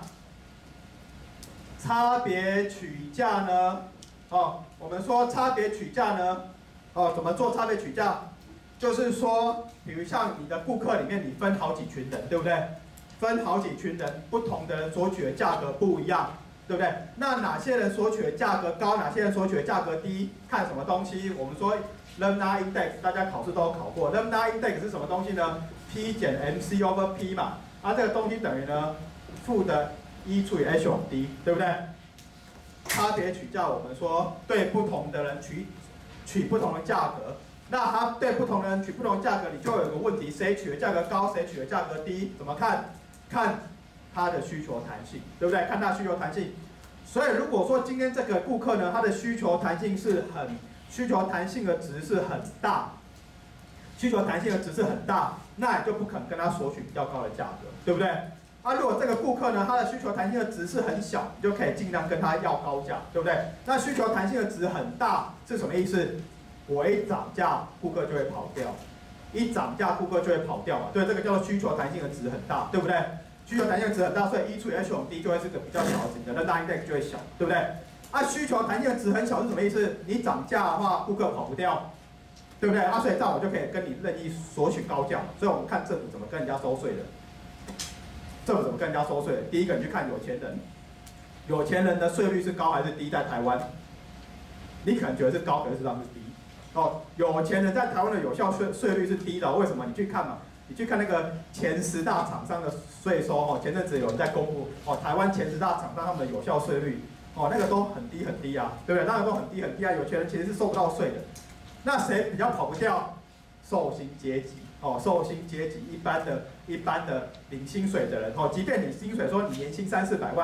差别取价呢？哦，我们说差别取价呢，哦，怎么做差别取价？就是说，比如像你的顾客里面，你分好几群人，对不对？分好几群人，不同的人索取的价格不一样，对不对？那哪些人索取的价格高，哪些人索取的价格低？看什么东西？我们说 Lambda Index， 大家考试都有考过。Lambda Index 是什么东西呢 ？P 减 MC over P 嘛。啊，这个东西等于呢负的1除以 h 往 d， 对不对？差别取价，我们说对不同的人取不同的价格。那他对不同的人取不同价格，你就有个问题：谁取的价格高，谁取的价格低？怎么看？看他的需求弹性，对不对？看他需求弹性。所以如果说今天这个顾客呢，他的需求弹性的值是很大，需求弹性的值是很大，那你就不可能跟他索取比较高的价格，对不对？啊，如果这个顾客呢，他的需求弹性的值是很小，你就可以尽量跟他要高价，对不对？那需求弹性的值很大是什么意思？我一涨价，顾客就会跑掉；一涨价，顾客就会跑掉嘛。对，这个叫做需求弹性的值很大，对不对？需求弹性的值很大，所以1除以 h 往 d 就会是个比较小的值，你的Lambda Index就会小，对不对？啊，需求弹性的值很小是什么意思？你涨价的话，顾客跑不掉，对不对？啊，所以这样我就可以跟你任意索取高价。所以我们看政府怎么跟人家收税的。政府怎么跟人家收税的？第一个，你去看有钱人，有钱人的税率是高还是低？在台湾，你可能觉得是高，可是实际上是低。哦，有钱人在台湾的有效税率是低的，为什么？你去看嘛，你去看那个前10大厂商的税收哦，前阵子有人在公布哦，台湾前10大厂商他们的有效税率哦，那个都很低很低啊，对不对？那个都很低很低啊，有钱人其实是收不到税的。那谁比较跑不掉？受薪阶级哦，受薪阶级一般的领薪水的人哦，即便你薪水说你年薪300-400万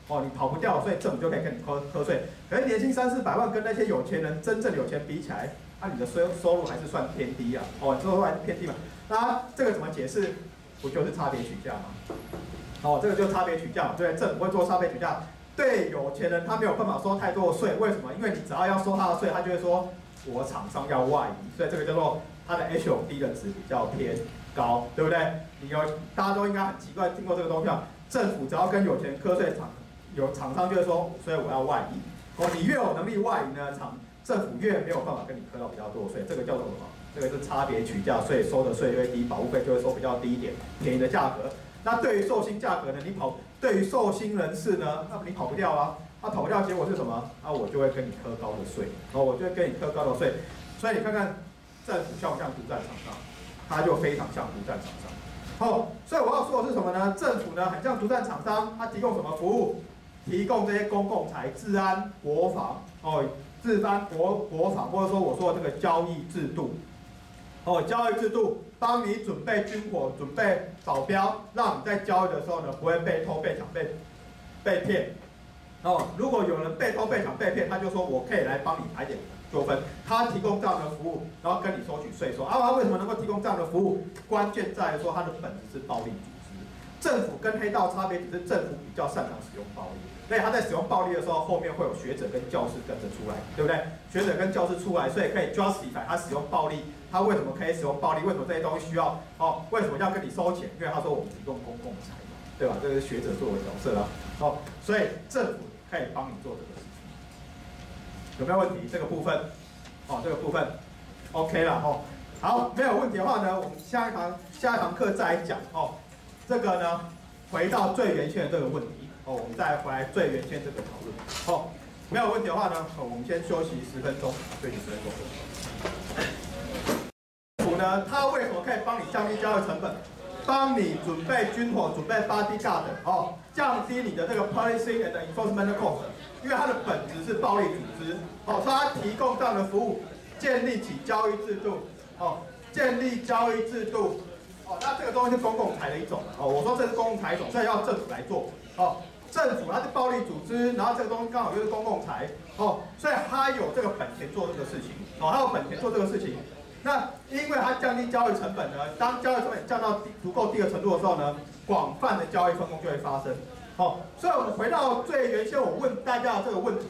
哦，你跑不掉，所以政府就可以跟你课税。可是年薪300-400万跟那些有钱人真正有钱比起来，你的收入还是算偏低啊，哦，收入还是偏低嘛。那这个怎么解释？不就是差别取价吗？哦，这个就差别取价嘛，对，政府会做差别取价。对有钱人他没有办法收太多的税，为什么？因为你只要收他的税，他就会说我厂商要外移，所以这个叫做它的 HOD 的值比较偏高，对不对？大家都应该很奇怪听过这个东西啊。政府只要跟有钱人课税，有厂商就会说，所以我要外移。哦，你越有能力外移呢，政府越没有办法跟你课到比较多的税，这个叫做什么？这个是差别取价，所以收的税越低，保护费就会收比较低一点，便宜的价格。那对于受薪价格呢，对于受薪人士呢，那你跑不掉啊。跑不掉，结果是什么？我就会跟你课高的税，我就会跟你课高的税。所以你看看政府像不像独占厂商？它就非常像独占厂商。所以我要说的是什么呢？政府呢很像独占厂商，它提供什么服务？提供这些公共财、治安、国防，治安、国防，或者说我说的这个交易制度，交易制度帮你准备军火、准备保镖，让你在交易的时候呢不会被偷、被抢、被骗。如果有人被偷、被抢、被骗，他就说我可以来帮你排解纠纷，他提供这样的服务，然后跟你收取税收。他为什么能够提供这样的服务？关键在于说他的本质是暴力组织。政府跟黑道差别只是政府比较擅长使用暴力，所以他在使用暴力的时候，后面会有学者跟教师跟着出来，对不对？学者跟教师出来，所以可以 justify 他使用暴力。他为什么可以使用暴力？为什么这些东西需要？为什么要跟你收钱？因为他说我们提供公共财嘛，对吧？这是学者做的角色啦。所以政府可以帮你做这个事情，有没有问题？这个部分，这个部分 OK 了好，没有问题的话呢，我们下一堂课再来讲这个呢，回到最原先的这个问题我们再回来最原先这个讨论没有问题的话呢，我们先休息10分钟，休息10分钟。政府呢，它为什么可以帮你降低交易成本？帮你准备军火，准备 bodyguard 降低你的这个 policing and enforcement cost， 因为它的本质是暴力组织所以它提供这样的服务，建立起交易制度建立交易制度那这个东西是公共财的一种我说这是公共财一种，这要政府来做政府它是暴力组织，然后这个东西刚好又是公共财所以它有这个本钱做这个事情它有本钱做这个事情。那因为它降低交易成本呢，当交易成本降到足够低的程度的时候呢，广泛的交易分工就会发生所以我们回到最原先我问大家的这个问题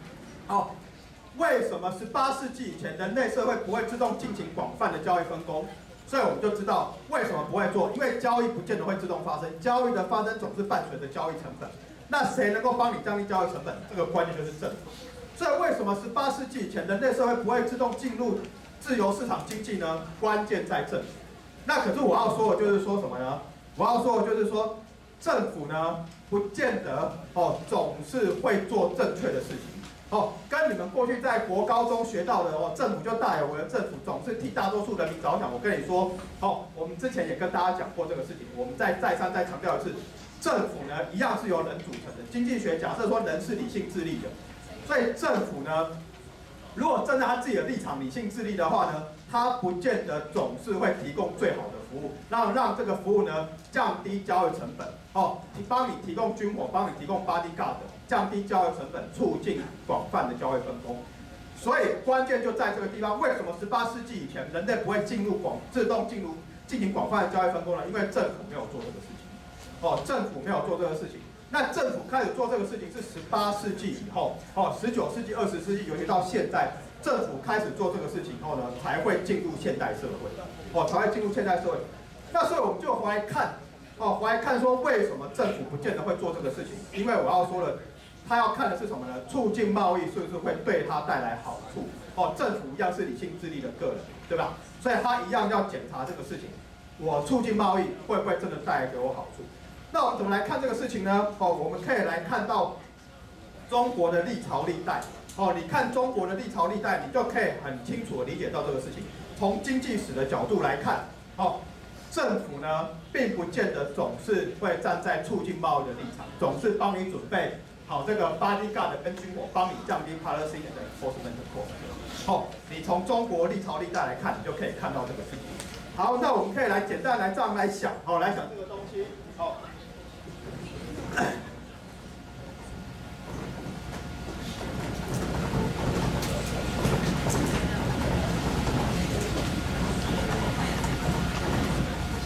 为什么18世纪以前人类社会不会自动进行广泛的交易分工？所以我们就知道为什么不会做，因为交易不见得会自动发生，交易的发生总是伴随着交易成本。那谁能够帮你降低交易成本？这个关键就是政府。所以为什么18世纪以前人类社会不会自动进入自由市场经济呢？关键在政府。那可是我要说的就是说什么呢？我要说的就是说，政府呢不见得总是会做正确的事情。跟你们过去在国高中学到的政府就大有为，政府总是替大多数人民着想。我跟你说我们之前也跟大家讲过这个事情，我们再三强调一次，政府呢一样是由人组成的。经济学假设说人是理性智力的，所以政府呢，如果站在他自己的立场理性智力的话呢，他不见得总是会提供最好的服务，让这个服务呢降低交易成本帮你提供军火，帮你提供 bodyguard， 降低交易成本，促进广泛的交易分工。所以关键就在这个地方。为什么18世纪以前人类不会自动进行广泛的交易分工呢？因为政府没有做这个事情政府没有做这个事情。那政府开始做这个事情是18世纪以后19世纪、20世纪，尤其到现在，政府开始做这个事情后呢，才会进入现代社会才会进入现代社会。那所以我们就回来看说为什么政府不见得会做这个事情？因为我要说了，他要看的是什么呢？促进贸易是不是会对他带来好处政府一样是理性智力的个人，对吧？所以他一样要检查这个事情，我促进贸易会不会真的带来给我好处？那我们怎么来看这个事情呢？我们可以来看到中国的历朝历代你看中国的历朝历代，你就可以很清楚的理解到这个事情。从经济史的角度来看政府呢并不见得总是会站在促进贸易的立场，总是帮你准备好这个 bodyguard 跟军火，帮你降低 policy and enforcement cost你从中国历朝历代来看，你就可以看到这个事情。好，那我们可以来简单来这样来想来想这个东西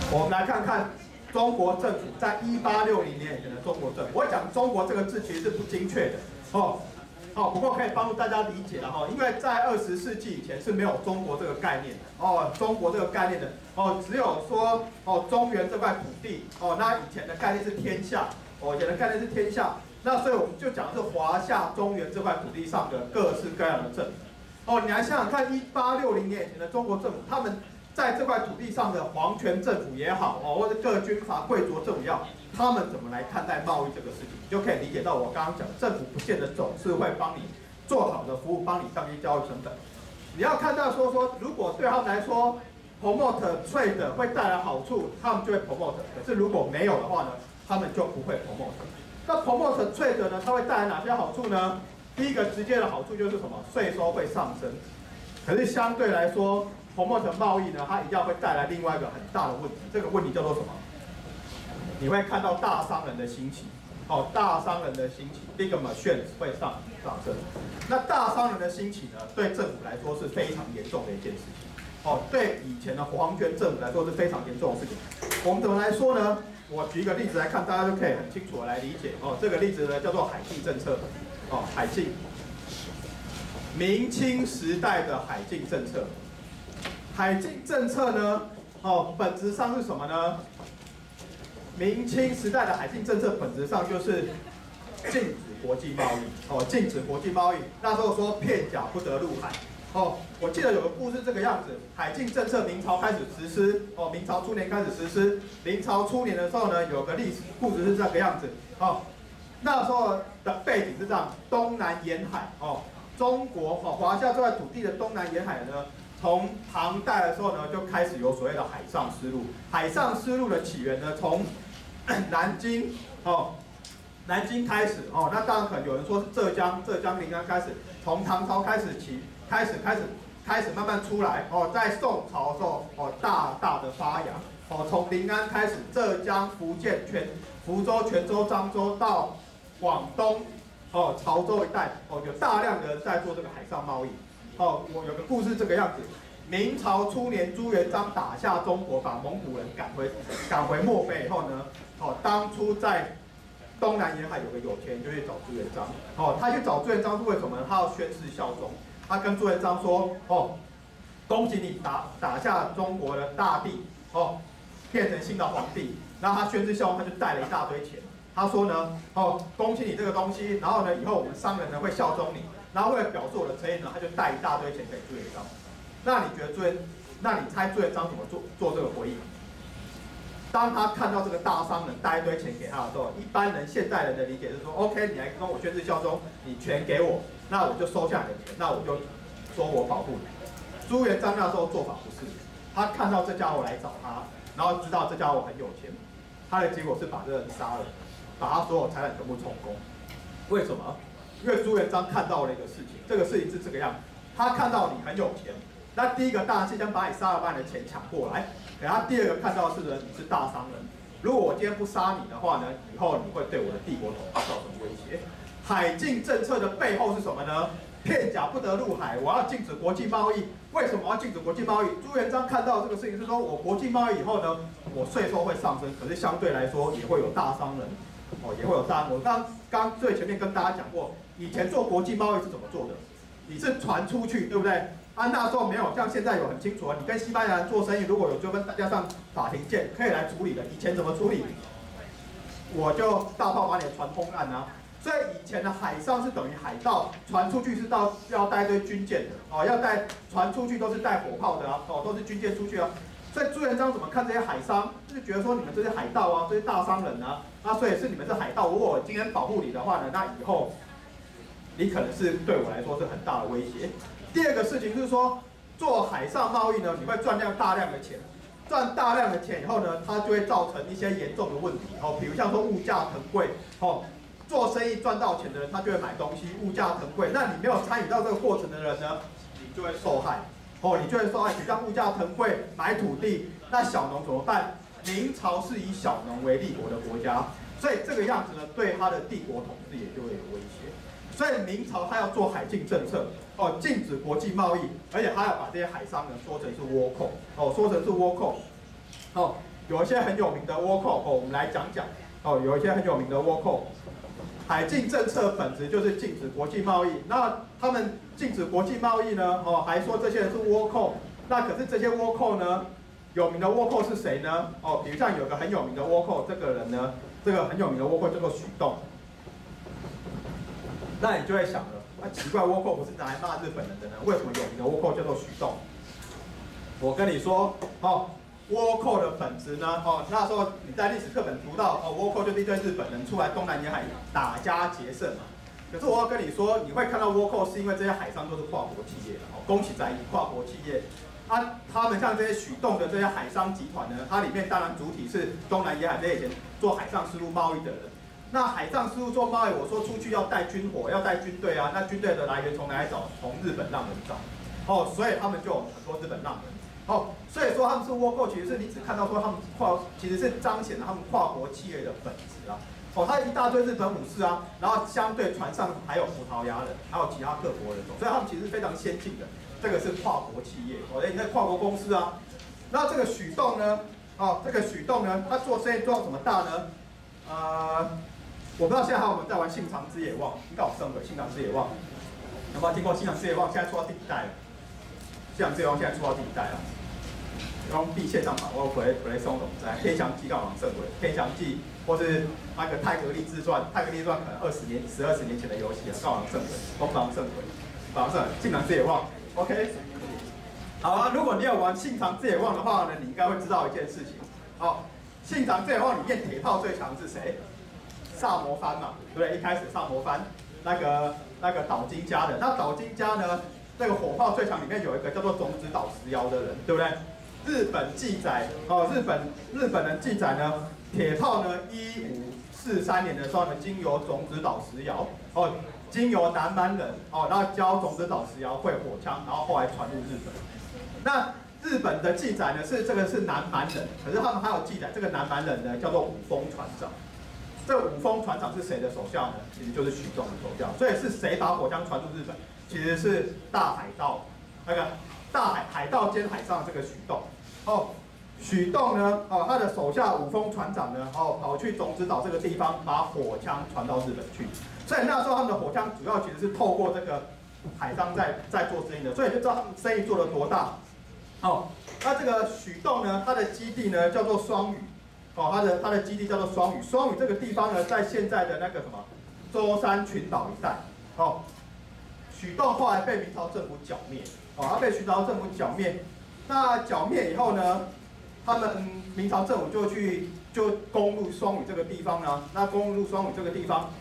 我们来看看中国政府在1860年以前的中国政府。我讲中国这个字其实是不精确的哦。哦，不过可以帮助大家理解了哈，因为在20世纪以前是没有中国这个概念的哦，中国这个概念的哦，只有说哦中原这块土地哦，那以前的概念是天下哦，以前的概念是天下，那所以我们就讲的是华夏中原这块土地上的各式各样的政府哦，你来想想看，1860年以前的中国政府，他们在这块土地上的皇权政府也好哦，或者各军阀贵族政府也好。他们怎么来看待贸易这个事情，你就可以理解到我刚刚讲，政府不见得总是会帮你做好的服务，帮你降低交易成本。你要看到说，如果对他们来说 promote trade 会带来好处，他们就会 promote。可是如果没有的话呢，他们就不会 promote。那 promote trade 呢，它会带来哪些好处呢？第一个直接的好处就是什么？税收会上升。可是相对来说 ，promote 贸易呢，它一样会带来另外一个很大的问题。这个问题叫做什么？你会看到大商人的兴起，哦，大商人的兴起 ，big machines 会上升。那大商人的兴起呢，对政府来说是非常严重的一件事情，哦，对以前的皇权政府来说是非常严重的事情。我们怎么来说呢？我举一个例子来看，大家就可以很清楚的来理解。哦，这个例子呢叫做海禁政策，哦，海禁，明清时代的海禁政策。海禁政策呢，哦，本质上是什么呢？明清时代的海禁政策本质上就是禁止国际贸易，哦，禁止国际贸易。那时候说片甲不得入海，哦，我记得有个故事这个样子，海禁政策明朝开始实施，哦，明朝初年开始实施。明朝初年的时候呢，有个历史故事是这个样子，哦，那时候的背景是这样，东南沿海，哦，中国哦华夏这块土地的东南沿海呢。从唐代的时候呢，就开始有所谓的海上丝路。海上丝路的起源呢，从南京哦，南京开始哦。那当然可能有人说是浙江临安开始，从唐朝开始开始慢慢出来哦。在宋朝的时候哦，大大的发扬哦。从临安开始，浙江、福建、福州、泉州、漳州到广东哦，潮州一带哦，有大量的人在做这个海上贸易。哦，我有个故事这个样子。明朝初年，朱元璋打下中国，把蒙古人赶回漠北以后呢，哦，当初在东南沿海有个有钱人就去找朱元璋，哦，他去找朱元璋是为什么呢？他要宣誓效忠。他跟朱元璋说，哦，恭喜你打下中国的大地，哦，变成新的皇帝。然后他宣誓效忠，他就带了一大堆钱。他说呢，哦，恭喜你这个东西，然后呢，以后我们商人呢会效忠你。然后为了表示我的诚意呢，他就带一大堆钱给朱元璋。那你觉得那你猜朱元璋怎么做这个回应？当他看到这个大商人带一堆钱给他的时候，一般人现代人的理解是说 ，OK， 你来跟我宣誓效忠，你全给我，那我就收下你的钱，那我就说我保护你。朱元璋那时候做法不是，他看到这家伙来找他，然后知道这家伙很有钱，他的结果是把这个人杀了，把他所有财产全部充公。为什么？因为朱元璋看到了一个事情，这个事情是这个样子，他看到你很有钱，那第一个当然是先把你杀了，把你的钱抢过来。然后第二个看到的是呢，你是大商人，如果我今天不杀你的话呢，以后你会对我的帝国统治造成威胁。海禁政策的背后是什么呢？片甲不得入海，我要禁止国际贸易。为什么我要禁止国际贸易？朱元璋看到这个事情是说，我国际贸易以后呢，我税收会上升，可是相对来说也会有大商人，哦，也会有大。我刚最前面跟大家讲过。以前做国际贸易是怎么做的？你是传出去，对不对？那时候没有像现在有很清楚啊。你跟西班牙人做生意，如果有纠纷，大家上法庭见，可以来处理的。以前怎么处理？我就大炮把你的船轰烂啊。所以以前的海上是等于海盗，传出去是要带一堆军舰的哦，要带船出去都是带火炮的啊，哦，都是军舰出去啊。所以朱元璋怎么看这些海商？就是觉得说你们这些海盗啊，这些大商人啊，所以是你们是海盗。如果我今天保护你的话呢，那以后。你可能是对我来说是很大的威胁。第二个事情是说，做海上贸易呢，你会赚大量的钱，赚大量的钱以后呢，它就会造成一些严重的问题哦，比如像说物价腾贵哦，做生意赚到钱的人他就会买东西，物价腾贵，那你没有参与到这个过程的人呢，你就会受害哦，你就会受害。比如像物价腾贵，买土地，那小农怎么办？明朝是以小农为立国的国家，所以这个样子呢，对他的帝国统治也就会有威胁。所以明朝他要做海禁政策，哦，禁止国际贸易，而且他要把这些海商呢说成是倭寇，哦，说成是倭寇，哦， 有一些很有名的倭寇哦，我们来讲讲哦，有一些很有名的倭寇。海禁政策本质就是禁止国际贸易。那他们禁止国际贸易呢？哦，还说这些人是倭寇。那可是这些倭寇呢，有名的倭寇是谁呢？哦，比如像有个很有名的倭寇，这个人呢，这个很有名的倭寇叫做许洞。那你就会想了，那奇怪，倭寇不是拿来骂日本人的呢？为什么有名的倭寇叫做许洞？我跟你说，哦。倭寇的本质呢？哦，那时候你在历史课本读到，哦，倭寇就是一堆日本人出来东南沿海打家劫舍嘛。可是我要跟你说，你会看到倭寇是因为这些海商都是跨国企业的，哦，恭喜在役跨国企业。啊，他们像这些许洞的这些海商集团呢，它里面当然主体是东南沿海这些以前做海上丝路贸易的人。那海上丝路做贸易，我说出去要带军火，要带军队啊，那军队的来源从哪里找？从日本浪人找。哦，所以他们就有很多日本浪人。哦，所以说他们是倭寇，其实是你只看到说他们其实是彰显了他们跨国企业的本质啊。哦，他一大堆日本武士啊，然后相对船上还有葡萄牙人，还有其他各国人种，所以他们其实是非常先进的。这个是跨国企业，哦，那跨国公司啊。那这个许洞呢？哦，这个许洞呢，他做生意做到什么大呢？我不知道现在还有没有在玩《信长之野望》，应该有升回《信长之野望》，有没有听过《信长之野望》？现在出到第几代了？《信长之野望》现在出到第几代了？用地线上把握回来松龙在《天翔记》告狼圣鬼，《天翔记》或是那个《泰格利自传》，《泰格利自传》可能12年前的游戏了，告狼圣鬼、攻狼圣鬼、狼圣、信长之野望 ，OK。好啊，如果你有玩《信长之野望》的话呢，你应该会知道一件事情。哦，《信长之野望》里面铁炮最强是谁？萨摩藩嘛，对不对？一开始萨摩藩那个岛津家的，那岛津家呢，那个火炮最强里面有一个叫做种子岛石窑的人，对不对？日本记载哦，日本人记载呢，铁炮呢1543年的时候呢，经由种子岛石窑哦，经由南蛮人哦，然后教种子岛石窑会火枪，然后后来传入日本。那日本的记载呢是这个是南蛮人，可是他们还有记载这个南蛮人呢叫做武丰船长。这个武丰船长是谁的手下呢？其实就是许洞的手下。所以是谁把火枪传入日本？其实是大海盗那个。大海盗兼海上的这个许洞，哦，许洞呢，哦，他的手下武丰船长呢，哦，跑去种子岛这个地方，把火枪传到日本去。所以那时候他们的火枪主要其实是透过这个海商在做生意的，所以就知道他们生意做得多大。哦，那这个许洞呢，它的基地呢叫做双屿，哦，它的基地叫做双屿。双屿这个地方呢，在现在的那个什么舟山群岛一带，哦。许洞后来被明朝政府剿灭，哦，他被明朝政府剿灭。那剿灭以后呢，他们明朝政府就攻入双屿这个地方呢。那攻入双屿这个地方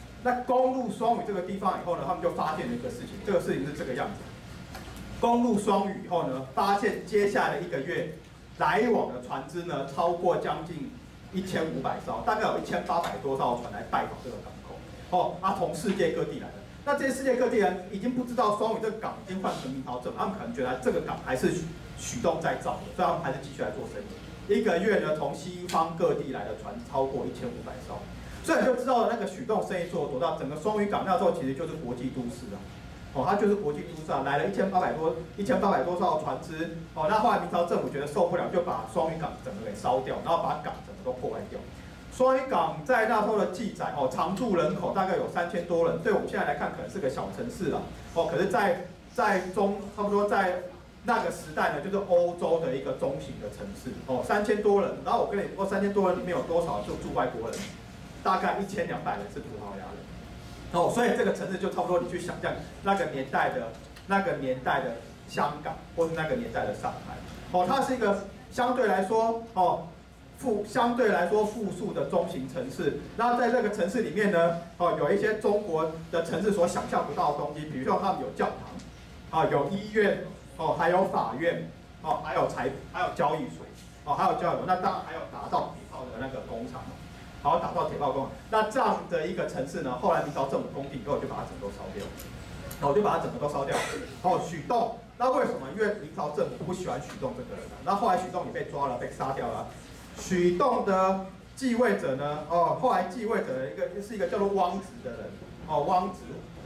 以后呢，他们就发现了一个事情，这个事情是这个样子。攻入双屿以后呢，发现接下来1个月来往的船只呢，超过将近1500艘，大概有1800多艘船来拜访这个港口。哦，从世界各地来的。那这些世界各地人已经不知道双屿这个港已经换成明朝政府，他们可能觉得这个港还是许洞在造的，所以他们还是继续来做生意。1个月呢，从西方各地来的船超过1500艘，所以你就知道那个许洞生意做多大。整个双屿港那时候其实就是国际都市啊，哦，它就是国际都市啊，来了1800多艘船只，哦，那后来明朝政府觉得受不了，就把双屿港整个给烧掉，然后把港整个都破坏掉。双屿港在那时候的记载，哦，常住人口大概有3000多人，对我们现在来看可能是个小城市了，哦，可是差不多在那个时代呢，就是欧洲的一个中型的城市，哦，3000多人，然后我跟你说3000多人里面有多少就住外国人，大概1200人是葡萄牙人，哦，所以这个城市就差不多你去想象那个年代的香港或是那个年代的上海，哦，它是一个相对来说，哦。相对来说富庶的中型城市，那在这个城市里面呢，哦，有一些中国的城市所想象不到的东西，比如说他们有教堂，啊，有医院，哦，还有法院，哦，还有交易所，哦，还有交易所，那当然还有打造铁炮的那个工厂，好，打造铁炮工厂。那这样的一个城市呢，后来明朝政府攻定以后，就把它整个都烧掉，哦，就把它整个都烧掉。哦，许洞，那为什么？因为明朝政府不喜欢许洞这个人，那后来许洞也被抓了，被杀掉了。许洞的继位者呢？哦，后来继位者是一个叫做汪直的人。哦，汪直，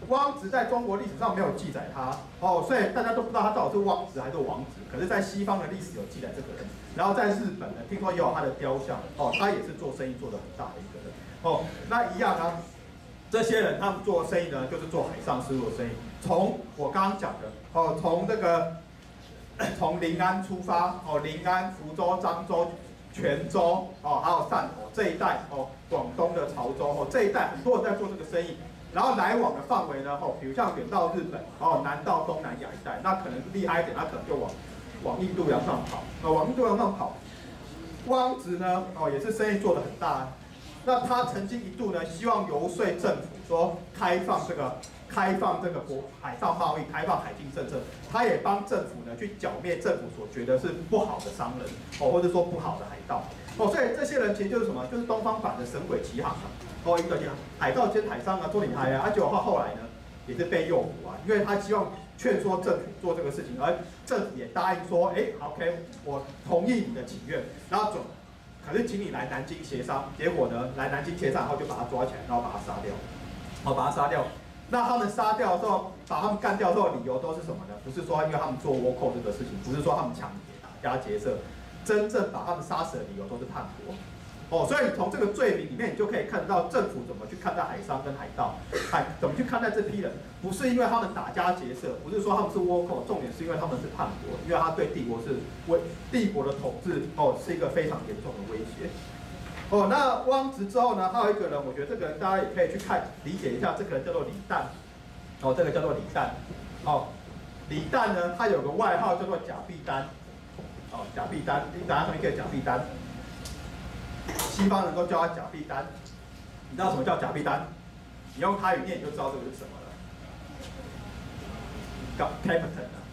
汪直在中国历史上没有记载他哦，所以大家都不知道他到底是汪直还是王直。可是，在西方的历史有记载这个人。然后在日本呢，听说也有他的雕像哦，他也是做生意做得很大的一个人哦。那一样啊，这些人他们做生意呢，就是做海上丝路的生意。从我刚刚讲的哦，从这个从临安出发哦，临安、福州、漳州、泉州哦，还有汕头这一带哦，广东的潮州哦这一带很多人在做这个生意。然后来往的范围呢，哦，比如像远到日本哦，南到东南亚一带，那可能厉害一点，他可能就往印度洋上跑，往印度洋上跑。汪直呢，哦，也是生意做得很大。那他曾经一度呢，希望游说政府说开放这个海上贸易，开放海禁政策。他也帮政府呢去剿灭政府所觉得是不好的商人，哦，或者说不好的海盗。哦，所以这些人其实就是什么？就是东方版的神鬼奇航啊。哦，一个海盗兼海商啊，多厉害啊！结果他后来呢，也是被诱捕啊，因为他希望劝说政府做这个事情，而政府也答应说，哎 ，OK， 我同意你的请愿，然后可是请你来南京协商。结果呢，来南京协商，然后就把他抓起来，然后把他杀掉，把他杀掉。那他们杀掉的时候，把他们干掉的时候，理由都是什么呢？不是说因为他们做倭寇这个事情，不是说他们抢劫、打家劫舍，真正把他们杀死的理由都是叛国。哦，所以你从这个罪名里面，你就可以看得到政府怎么去看待海商跟海盗，怎么去看待这批人，不是因为他们打家劫舍，不是说他们是倭寇，重点是因为他们是叛国，因为他对帝国的统治哦是一个非常严重的威胁。哦，那汪直之后呢，还有一个人，我觉得这个人大家也可以去理解一下，这个人叫做李旦。哦，这个叫做李旦。哦，李旦呢，他有个外号叫做假币丹。哦，假币丹，你等下可以假币丹。西方人都叫他假币丹，你知道什么叫假币丹？你用台语念你就知道这个是什么了。叫 captain 啊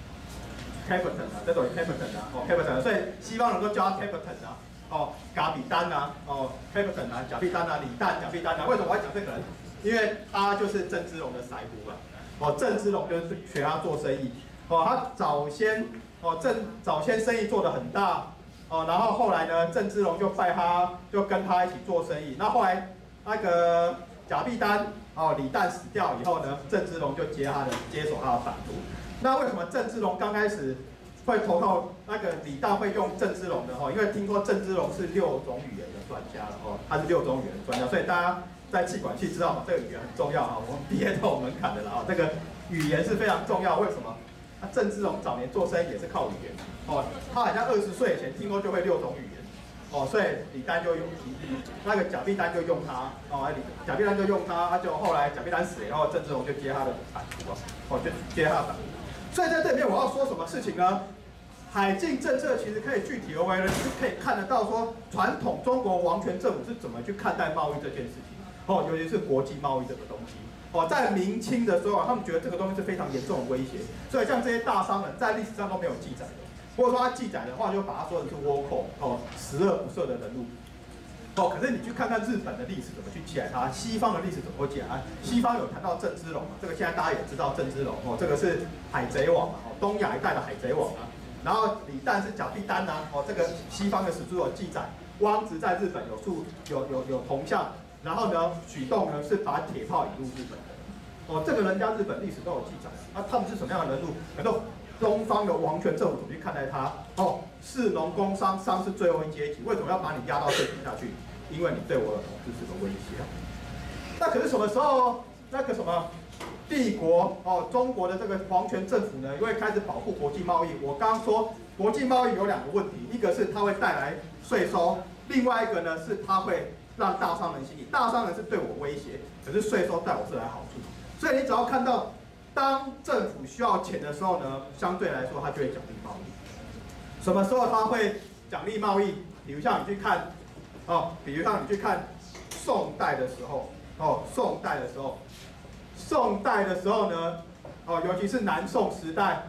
，captain 啊，这种 captain 啊，哦 captain， 所以西方人都叫他 captain 啊，哦，假币丹啊，哦 captain 啊，假币丹啊，李旦假币丹啊。为什么我要讲这个人？因为他就是郑芝龙的腮胡啊，哦，郑芝龙就是学他做生意，哦，他早先生意做得很大。哦，然后后来呢，郑芝龙就跟他一起做生意。那后来那个假币丹哦，李旦死掉以后呢，郑芝龙就接手他的版图。那为什么郑芝龙刚开始会投靠那个李旦会用郑芝龙的哦？因为听说郑芝龙是6种语言的专家了哦，他是6种语言的专家，所以大家在企管系知道嘛，这个语言很重要啊，我们毕业都有门槛的了啊，这个语言是非常重要。为什么？郑芝龙早年做生意也是靠语言哦，他好像20岁以前听说就会6种语言哦，所以李旦就那个假币丹就用他哦，假币丹就用他，就后来假币丹死了以后，郑芝龙就接他的版图哦，就接他的版图。所以在这里面我要说什么事情呢？海禁政策其实可以具体而为呢，就是可以看得到说传统中国王权政府是怎么去看待贸易这件事情哦，尤其是国际贸易这个东西。哦，在明清的时候啊，他们觉得这个东西是非常严重的威胁，所以像这些大商人，在历史上都没有记载的。或者说他记载的话，就把它说成是倭寇哦，十恶不赦的人物。哦，可是你去看看日本的历史怎么去记载它，西方的历史怎么会记载它？西方有谈到郑芝龙嘛，这个现在大家也知道郑芝龙哦，这个是海贼王嘛，哦，东亚一带的海贼王啊。然后李旦是假币丹啊，哦，这个西方的史书有记载，汪直在日本有铜像。然后呢，许洞呢是把铁炮引入日本的，哦，这个人家日本历史都有记载。那他们是什么样的人物？很多东方的王权政府怎么去看待他？哦，士农工商，商是最后一阶级，为什么要把你压到最底下去？因为你对我的统治是个威胁。那可是什么时候那个什么帝国哦，中国的这个皇权政府呢，又会开始保护国际贸易？我刚刚说国际贸易有2个问题，一个是它会带来税收，另外一个呢是它会让大商人心里，大商人是对我威胁，可是税收对我是来好处。所以你只要看到，当政府需要钱的时候呢，相对来说它就会奖励贸易。什么时候它会奖励贸易？比如像你去看，哦，比如像你去看宋代的时候，哦，宋代的时候呢，哦，尤其是南宋时代，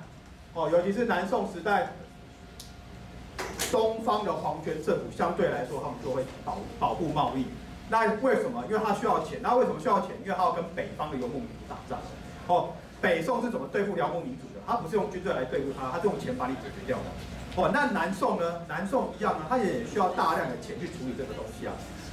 东方的皇权政府相对来说，他们就会保护贸易。那为什么？因为他需要钱。那为什么需要钱？因为他要跟北方的游牧民族打仗。哦，北宋是怎么对付辽民族的？他不是用军队来对付他，他是用钱把你解决掉的。哦，那南宋呢？南宋一样呢，他也需要大量的钱去处理这个东西啊。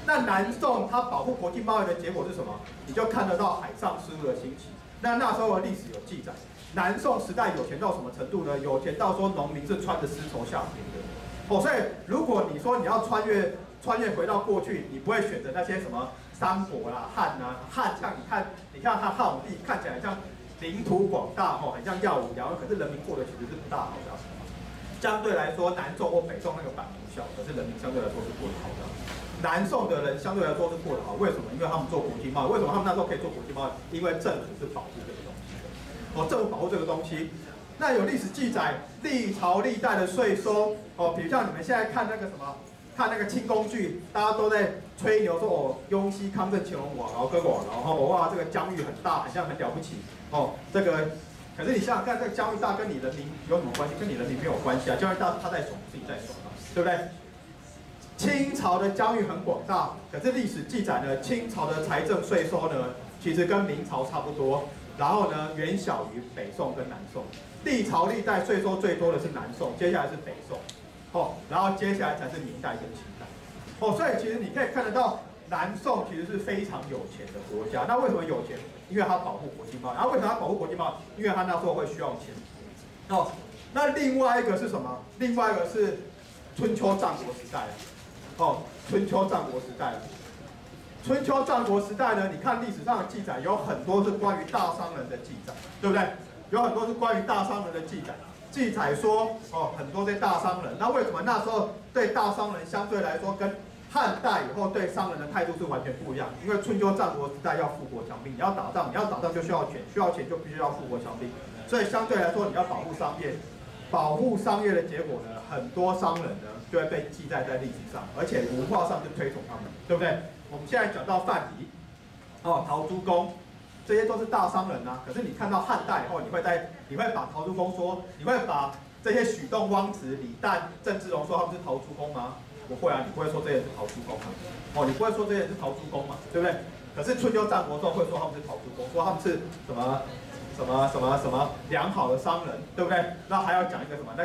那南宋它保护国际贸易的结果是什么？你就看得到海上事务的兴起。那时候的历史有记载，南宋时代有钱到什么程度呢？有钱到说农民是穿着丝绸下田的。哦，所以如果你说你要穿越回到过去，你不会选择那些什么三国啦、汉啊，汉像你看汉武帝看起来像领土广大哦，很像耀武扬威，可是人民过得其实是不大好的。相对来说，南宋或北宋那个版图小，可是人民相对来说是过得好的。南宋的人相对来说是过得好，为什么？因为他们做国际贸易。为什么他们那时候可以做国际贸易？因为政府是保护这个东西的。哦，政府保护这个东西。那有历史记载，历朝历代的税收哦，比如像你们现在看那个什么，看那个清宫剧，大家都在吹牛说哦，雍熙、康正、乾隆王，然后各个王，然后哇，这个疆域很大，很像很了不起哦，这个。可是你想想看，这个疆域大跟你人民有什么关系？跟你人民没有关系啊！疆域大他在爽，自己在爽嘛，对不对？清朝的疆域很广大，可是历史记载呢，清朝的财政税收呢，其实跟明朝差不多，然后呢，远小于北宋跟南宋。历朝历代税收最多的是南宋，接下来是北宋，哦，然后接下来才是明代跟清代，哦，所以其实你可以看得到，南宋其实是非常有钱的国家。那为什么有钱？因为它保护国际贸易。然后为什么它保护国际贸易？因为它那时候会需要钱。哦，那另外一个是什么？另外一个是春秋战国时代。哦，春秋战国时代。春秋战国时代呢，你看历史上的记载，有很多是关于大商人的记载，对不对？有很多是关于大商人的记载。记载说，哦，很多这大商人。那为什么那时候对大商人相对来说跟汉代以后对商人的态度是完全不一样，因为春秋战国时代要富国强兵，你要打仗就需要钱，需要钱就必须要富国强兵，所以相对来说你要保护商业，保护商业的结果呢，很多商人呢就会被记载在历史上，而且文化上就推崇他们，对不对？我们现在讲到范蠡，哦，陶朱公，这些都是大商人啊。可是你看到汉代以后，你会把陶朱公说，你会把这些许洞、汪直、李旦、郑芝龙说他们是陶朱公吗？不会啊，你不会说这些是陶朱公嘛？哦，你不会说这些是陶朱公嘛？对不对？可是春秋战国时候会说他们是陶朱公，说他们是什么良好的商人，对不对？那还要讲一个什么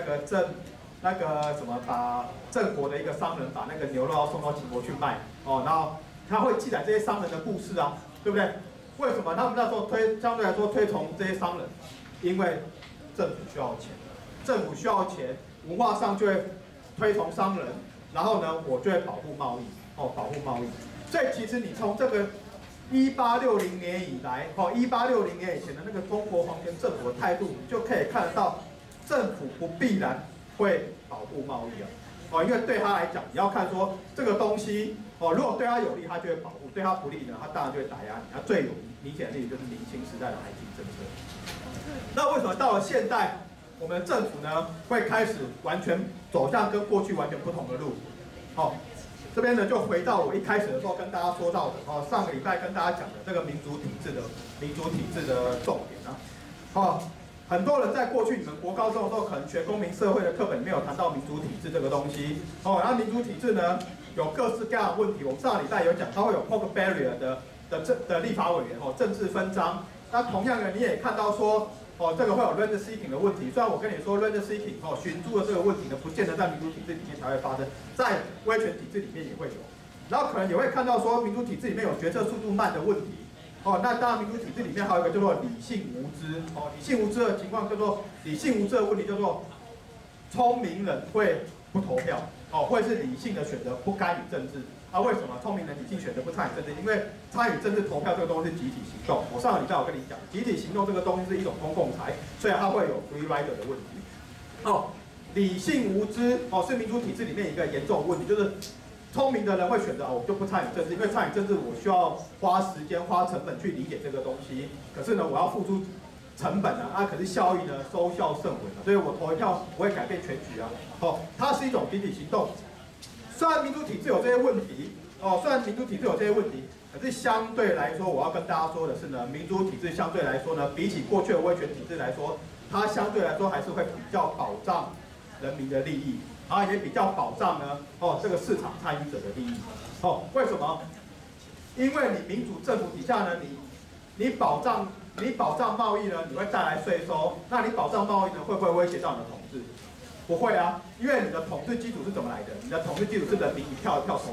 把郑国的一个商人把那个牛肉要送到秦国去卖哦，然后他会记载这些商人的故事啊，对不对？为什么他们那时候相对来说推崇这些商人？因为政府需要钱，政府需要钱，文化上就会推崇商人。然后呢，我就会保护贸易，哦，保护贸易。所以其实你从这个1860年以来，哦，1860年以前的那个中国皇权政府的态度，你就可以看得到，政府不必然会保护贸易啊，哦，因为对他来讲，你要看说这个东西，哦，如果对他有利，他就会保护；对他不利呢，他当然就会打压你。那最有明显的例子就是明清时代的海禁政策。那为什么到了现代？我们的政府呢，会开始完全走向跟过去完全不同的路。好，这边呢就回到我一开始的时候跟大家说到的，哦，上个礼拜跟大家讲的这个民主体制的重点啊。哦，很多人在过去你们国高中的时候，可能学公民社会的课本里面有谈到民主体制这个东西。哦，然后民主体制呢有各式各样的问题，我们上个礼拜有讲，它会有 Polk Barrier 的立法委员哦，政治分赃。那同样的你也看到说。哦，这个会有 rent seeking 的问题。虽然我跟你说 rent seeking 哦，寻租的这个问题呢，不见得在民主体制里面才会发生，在威权体制里面也会有。然后可能也会看到说，民主体制里面有决策速度慢的问题。哦，那当然民主体制里面还有一个叫做理性无知。哦，理性无知的情况叫做理性无知的问题叫做聪明人会不投票，哦，会是理性的选择不干预政治。啊，为什么聪明人理性选择不参与政治？因为参与政治投票这个东西是集体行动。我上个礼拜我跟你讲，集体行动这个东西是一种公共财，所以它会有 free rider 的问题。哦，理性无知哦是民主体制里面一个严重的问题，就是聪明的人会选择我就不参与政治，因为参与政治我需要花时间花成本去理解这个东西，可是呢我要付出成本啊，可是效益呢收效甚微所以我投一票不会改变全局啊。哦，它是一种集体行动。虽然民主体制有这些问题，哦，可是相对来说，我要跟大家说的是呢，民主体制相对来说呢，比起过去的威权体制来说，它相对来说还是会比较保障人民的利益，然后也比较保障呢，哦，这个市场参与者的利益。哦，为什么？因为你民主政府底下呢，你保障贸易呢，你会带来税收，那你保障贸易呢，会不会威胁到你的统治？不会啊，因为你的统治基础是怎么来的？你的统治基础是人民一票一票投出来。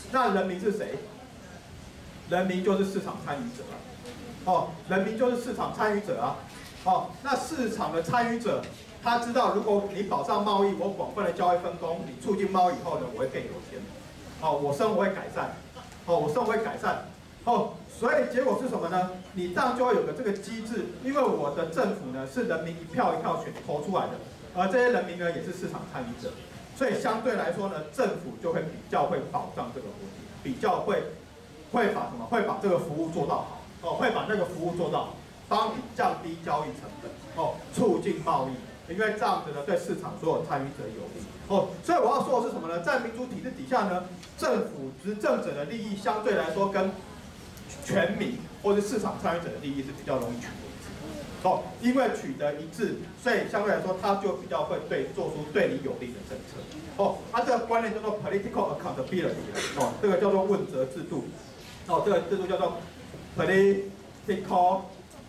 那人民是谁？人民就是市场参与者啊。哦，人民就是市场参与者啊。哦，那市场的参与者，他知道如果你保障贸易，我广泛的交易分工，你促进贸易以后呢，我会更有钱。哦，我生活会改善。哦，我生活会改善。哦，所以结果是什么呢？你这样就会有个这个机制，因为我的政府呢是人民一票一票选投出来的，而这些人民呢也是市场参与者，所以相对来说呢，政府就会比较会保障这个国体，比较会把什么？会把这个服务做到好。哦，会把那个服务做到好，帮你降低交易成本。哦，促进贸易，因为这样子呢对市场所有参与者有利。哦，所以我要说的是什么呢？在民主体制底下呢，政府执政者的利益相对来说跟全民或者市场参与者的利益是比较容易取得一致。哦，因为取得一致，所以相对来说，它就比较会做出对你有利的政策。哦，它这个观念叫做 political accountability。哦，这个叫做问责制度。哦，这个制度叫做 political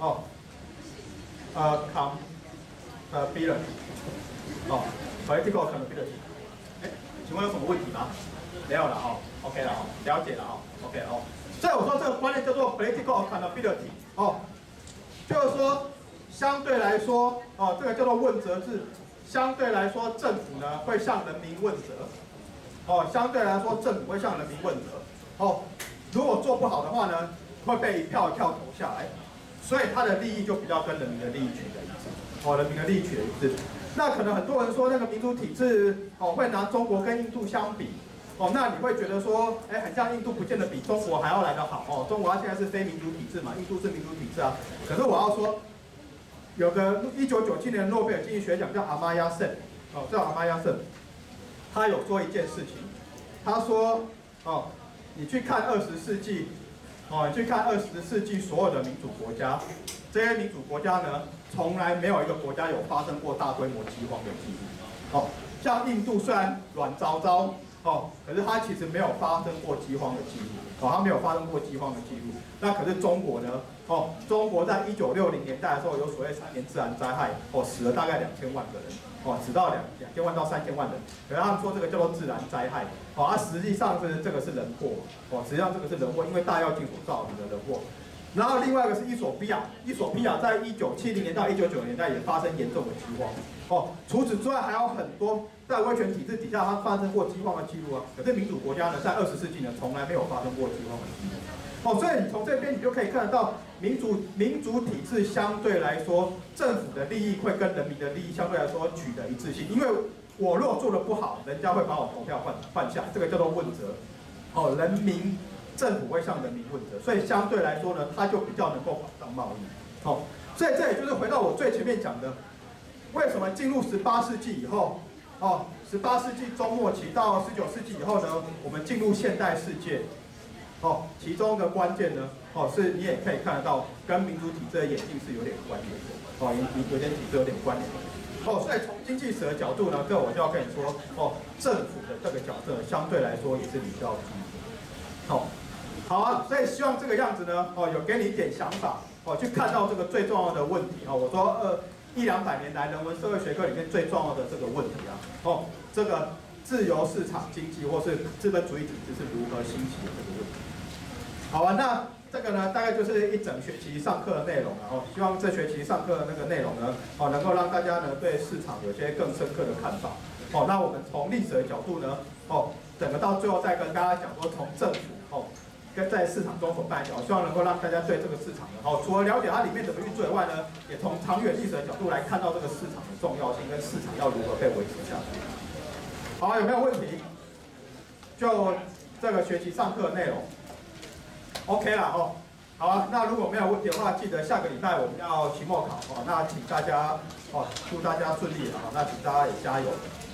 accountability。哦 ，political accountability。哎，请问有什么问题吗？没有了哦 ，OK 了哦，了解了哦 ，OK 哦。所以我说这个观念叫做 political accountability。哦，就是说相对来说，哦，这个叫做问责制。相对来说，政府呢会向人民问责。哦，相对来说，政府会向人民问责。哦，如果做不好的话呢，会被一票一票投下来，所以他的利益就比较跟人民的利益取得一致。哦，人民的利益取得一致。那可能很多人说那个民主体制，哦，会拿中国跟印度相比。哦，那你会觉得说，哎，很像印度不见得比中国还要来得好哦。中国它现在是非民主体制嘛，印度是民主体制啊。可是我要说，有个1997年诺贝尔经济学奖叫阿玛亚森，哦，叫阿玛亚森，他有说一件事情，他说，哦，你去看20世纪，哦，你去看20世纪所有的民主国家，这些民主国家呢，从来没有一个国家有发生过大规模饥荒的记录。哦，像印度虽然软糟糟。哦，可是它其实没有发生过饥荒的记录，哦，它没有发生过饥荒的记录。那可是中国呢？哦，中国在1960年代的时候有所谓3年自然灾害，哦，死了大概2000万个人，哦，死到2000万到3000万人。可是他们说这个叫做自然灾害，哦，它实际上是这个是人祸，哦，实际上这个是人祸，因为大跃进所造成的人祸。然后另外一个是伊索比亚，伊索比亚在1970年到1990年代也发生严重的饥荒。哦，除此之外还有很多在威权体制底下它发生过饥荒的记录啊。可是民主国家呢，在20世纪呢，从来没有发生过饥荒的记录。哦，所以你从这边你就可以看得到，民主体制相对来说，政府的利益会跟人民的利益相对来说取得一致性。因为我若做得不好，人家会把我投票换下，这个叫做问责。哦，政府会向人民问责，所以相对来说呢，它就比较能够保障贸易。哦，所以这也就是回到我最前面讲的。为什么进入18世纪以后，哦，18世纪中末期到19世纪以后呢，我们进入现代世界，哦，其中的关键呢，哦，是你也可以看得到，跟民主体制的演进是有点关联的，哦，有点体制有点关联的，哦，所以从经济史的角度呢，这我就要跟你说，哦，政府的这个角色相对来说也是比较低的，哦，好啊，所以希望这个样子呢，哦，有给你一点想法，哦，去看到这个最重要的问题，哦，我说100-200年来人文社会学科里面最重要的这个问题啊，哦，这个自由市场经济或是资本主义体制是如何兴起的这个问题。好啊，那这个呢，大概就是一整学期上课的内容了哦。希望这学期上课的那个内容呢，哦，能够让大家呢对市场有些更深刻的看法。哦，那我们从历史的角度呢，哦，整个到最后再跟大家讲说，从政府哦。在市场中所扮演，我希望能够让大家对这个市场的除了了解它里面怎么运作以外呢，也从长远历史的角度来看到这个市场的重要性跟市场要如何被维持下去。好，有没有问题？就这个学期上课的内容 ，OK 啦哦。好啊，那如果没有问题的话，记得下个礼拜我们要期末考哦，那请大家祝大家顺利啊，那请大家也加油。